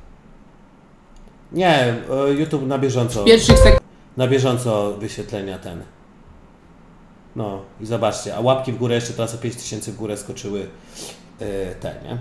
Nie, YouTube na bieżąco. Pierwszych sek Na bieżąco wyświetlenia ten. No i zobaczcie, a łapki w górę jeszcze teraz o pięć tysięcy w górę skoczyły yy, te, nie?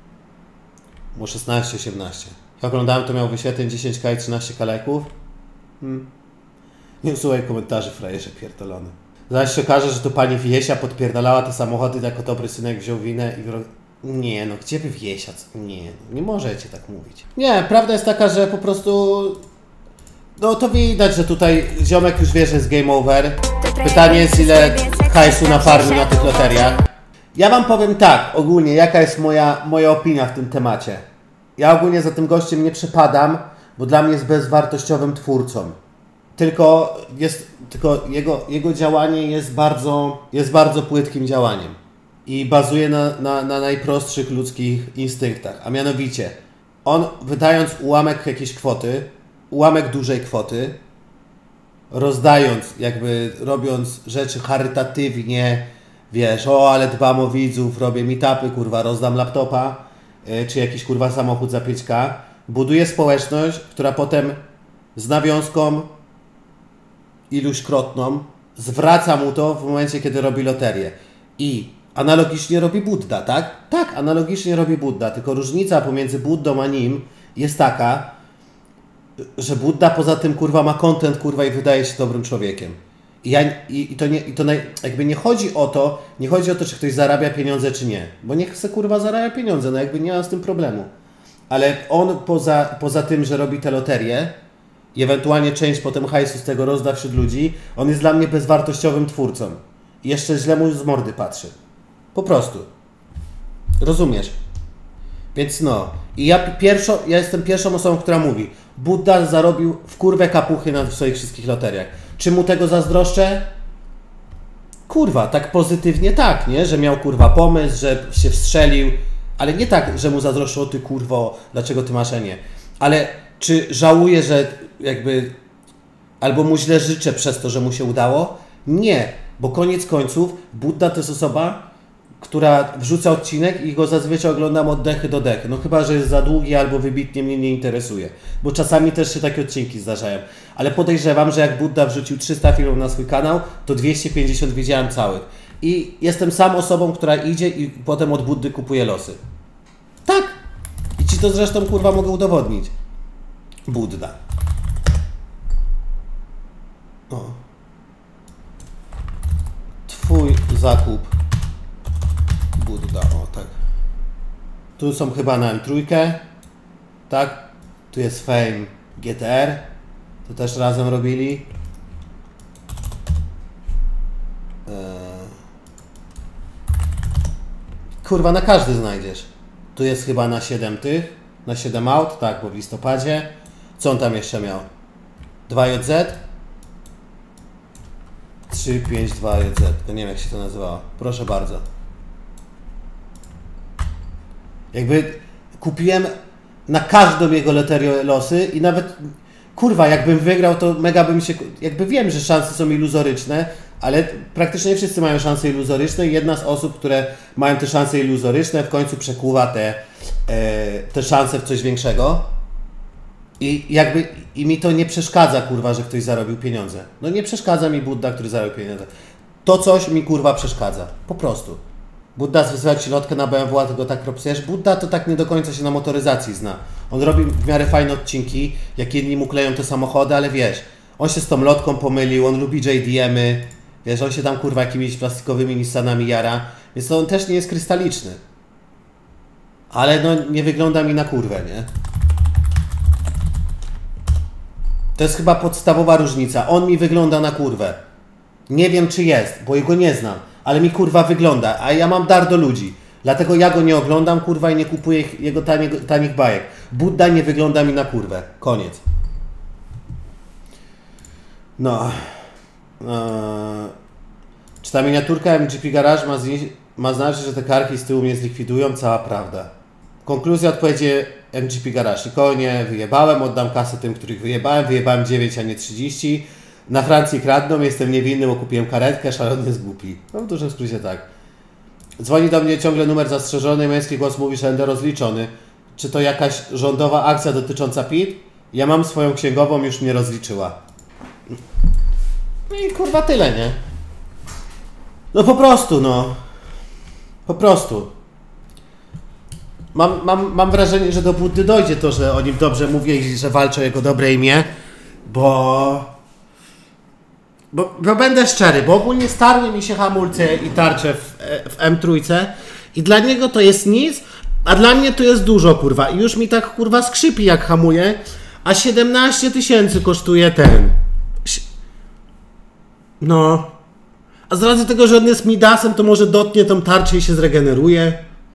Było szesnaście, osiemnaście. Jak oglądałem, to miał wyświetleń dziesięć ka i trzynaście ka lajków. Hmm. Nie usuwaj komentarzy, frajerze pierdolony. Zaś się okaże, że to pani Wiesia podpierdalała te samochody, jako dobry synek wziął winę i... Wro... Nie no, gdzie by Wiesia? Nie, nie możecie tak mówić. Nie, prawda jest taka, że po prostu... No to widać, że tutaj ziomek już wie, że jest game over. Pytanie jest, ile hajsu nafarmił na tych loteriach. Ja wam powiem tak, ogólnie, jaka jest moja, moja opinia w tym temacie. Ja ogólnie za tym gościem nie przepadam, bo dla mnie jest bezwartościowym twórcą. Tylko, jest, tylko jego, jego działanie jest bardzo, jest bardzo płytkim działaniem. I bazuje na, na, na najprostszych ludzkich instynktach. A mianowicie, on wydając ułamek jakiejś kwoty, ułamek dużej kwoty, rozdając, jakby robiąc rzeczy charytatywnie, wiesz, o ale dbam o widzów, robię meetupy, kurwa, rozdam laptopa, yy, czy jakiś kurwa samochód za pięć ka, buduje społeczność, która potem z nawiązką iluśkrotną zwraca mu to w momencie, kiedy robi loterię. I analogicznie robi Budda, tak? Tak, analogicznie robi Budda, tylko różnica pomiędzy Buddą a nim jest taka, że Budda poza tym kurwa ma content kurwa i wydaje się dobrym człowiekiem. I, ja, i, i to, nie, i to naj, jakby nie chodzi o to, nie chodzi o to, czy ktoś zarabia pieniądze, czy nie. Bo niech se kurwa zarabia pieniądze, no jakby nie ma z tym problemu. Ale on poza, poza tym, że robi te loterie i ewentualnie część potem hajsu z tego rozda wśród ludzi, on jest dla mnie bezwartościowym twórcą. I jeszcze źle mu z mordy patrzy. Po prostu. Rozumiesz? Więc no. I ja, pierwszo, ja jestem pierwszą osobą, która mówi, Budda zarobił w kurwę kapuchy na swoich wszystkich loteriach. Czy mu tego zazdroszczę? Kurwa, tak pozytywnie tak, nie? Że miał kurwa pomysł, że się wstrzelił, ale nie tak, że mu zazdroszczę, o ty kurwo, dlaczego ty masz, a nie. Ale czy żałuję, że jakby, albo mu źle życzę przez to, że mu się udało? Nie, bo koniec końców Budda to jest osoba, która wrzuca odcinek i go zazwyczaj oglądam od dechy do dechy. No chyba, że jest za długi albo wybitnie mnie nie interesuje. Bo czasami też się takie odcinki zdarzają. Ale podejrzewam, że jak Budda wrzucił trzysta filmów na swój kanał, to dwieście pięćdziesiąt widziałem całych. I jestem sam osobą, która idzie i potem od Buddy kupuje losy. Tak! I ci to zresztą kurwa mogę udowodnić. Budda. O. Twój zakup. Budda, o tak. Tu są chyba na M trzy, tak? Tu jest Fame G T R, to też razem robili. Eee... Kurwa, na każdy znajdziesz. Tu jest chyba na siedem tych, na siedem aut, tak, bo w listopadzie. Co on tam jeszcze miał? dwa J Z? trzy pięć dwa J Z, to nie wiem jak się to nazywało. Proszę bardzo. Jakby kupiłem na każdą jego loterię losy i nawet, kurwa, jakbym wygrał, to mega bym się, jakby wiem, że szanse są iluzoryczne, ale praktycznie wszyscy mają szanse iluzoryczne i jedna z osób, które mają te szanse iluzoryczne, w końcu przekuwa te, e, te szanse w coś większego i jakby, i mi to nie przeszkadza, kurwa, że ktoś zarobił pieniądze. No nie przeszkadza mi Budda, który zarobił pieniądze. To coś mi, kurwa, przeszkadza. Po prostu. Budda wysyła ci lotkę na B M W, a ty go tak propsujesz. Budda to tak nie do końca się na motoryzacji zna. On robi w miarę fajne odcinki, jak jedni mu kleją te samochody, ale wiesz, on się z tą lotką pomylił, on lubi J D M-y, wiesz, on się tam kurwa jakimiś plastikowymi Nissanami jara, więc to on też nie jest krystaliczny. Ale no nie wygląda mi na kurwę, nie? To jest chyba podstawowa różnica. On mi wygląda na kurwę. Nie wiem czy jest, bo jego nie znam, ale mi kurwa wygląda, a ja mam dar do ludzi. Dlatego ja go nie oglądam, kurwa, i nie kupuję jego taniego, tanich bajek. Budda nie wygląda mi na kurwę. Koniec. No. Eee, czy ta miniaturka M G P Garage ma, ma znaczyć, że te karki z tyłu mnie zlikwidują? Cała prawda. Konkluzja odpowiedzi M G P Garage. Nikogo nie wyjebałem, oddam kasę tym, których wyjebałem. Wyjebałem dziewięć, a nie trzydzieści. Na Francji kradną, jestem niewinny, bo kupiłem karetkę, szalony jest głupi. No w dużym skrócie tak. Dzwoni do mnie ciągle numer zastrzeżony, męski głos mówi, że będę rozliczony. Czy to jakaś rządowa akcja dotycząca P I T? Ja mam swoją księgową, już mnie rozliczyła. No i kurwa tyle, nie? No po prostu, no. Po prostu. Mam, mam, mam wrażenie, że do Buddy dojdzie to, że o nim dobrze mówię i że walczę o jego dobre imię, bo... Bo, bo będę szczery, bo ogólnie starły mi się hamulce i tarcze w, w M trzy i dla niego to jest nic, a dla mnie to jest dużo, kurwa. I już mi tak, kurwa, skrzypi jak hamuje, a siedemnaście tysięcy kosztuje ten. No. A z racji tego, że on jest Midasem, to może dotnie tą tarczę i się zregeneruje.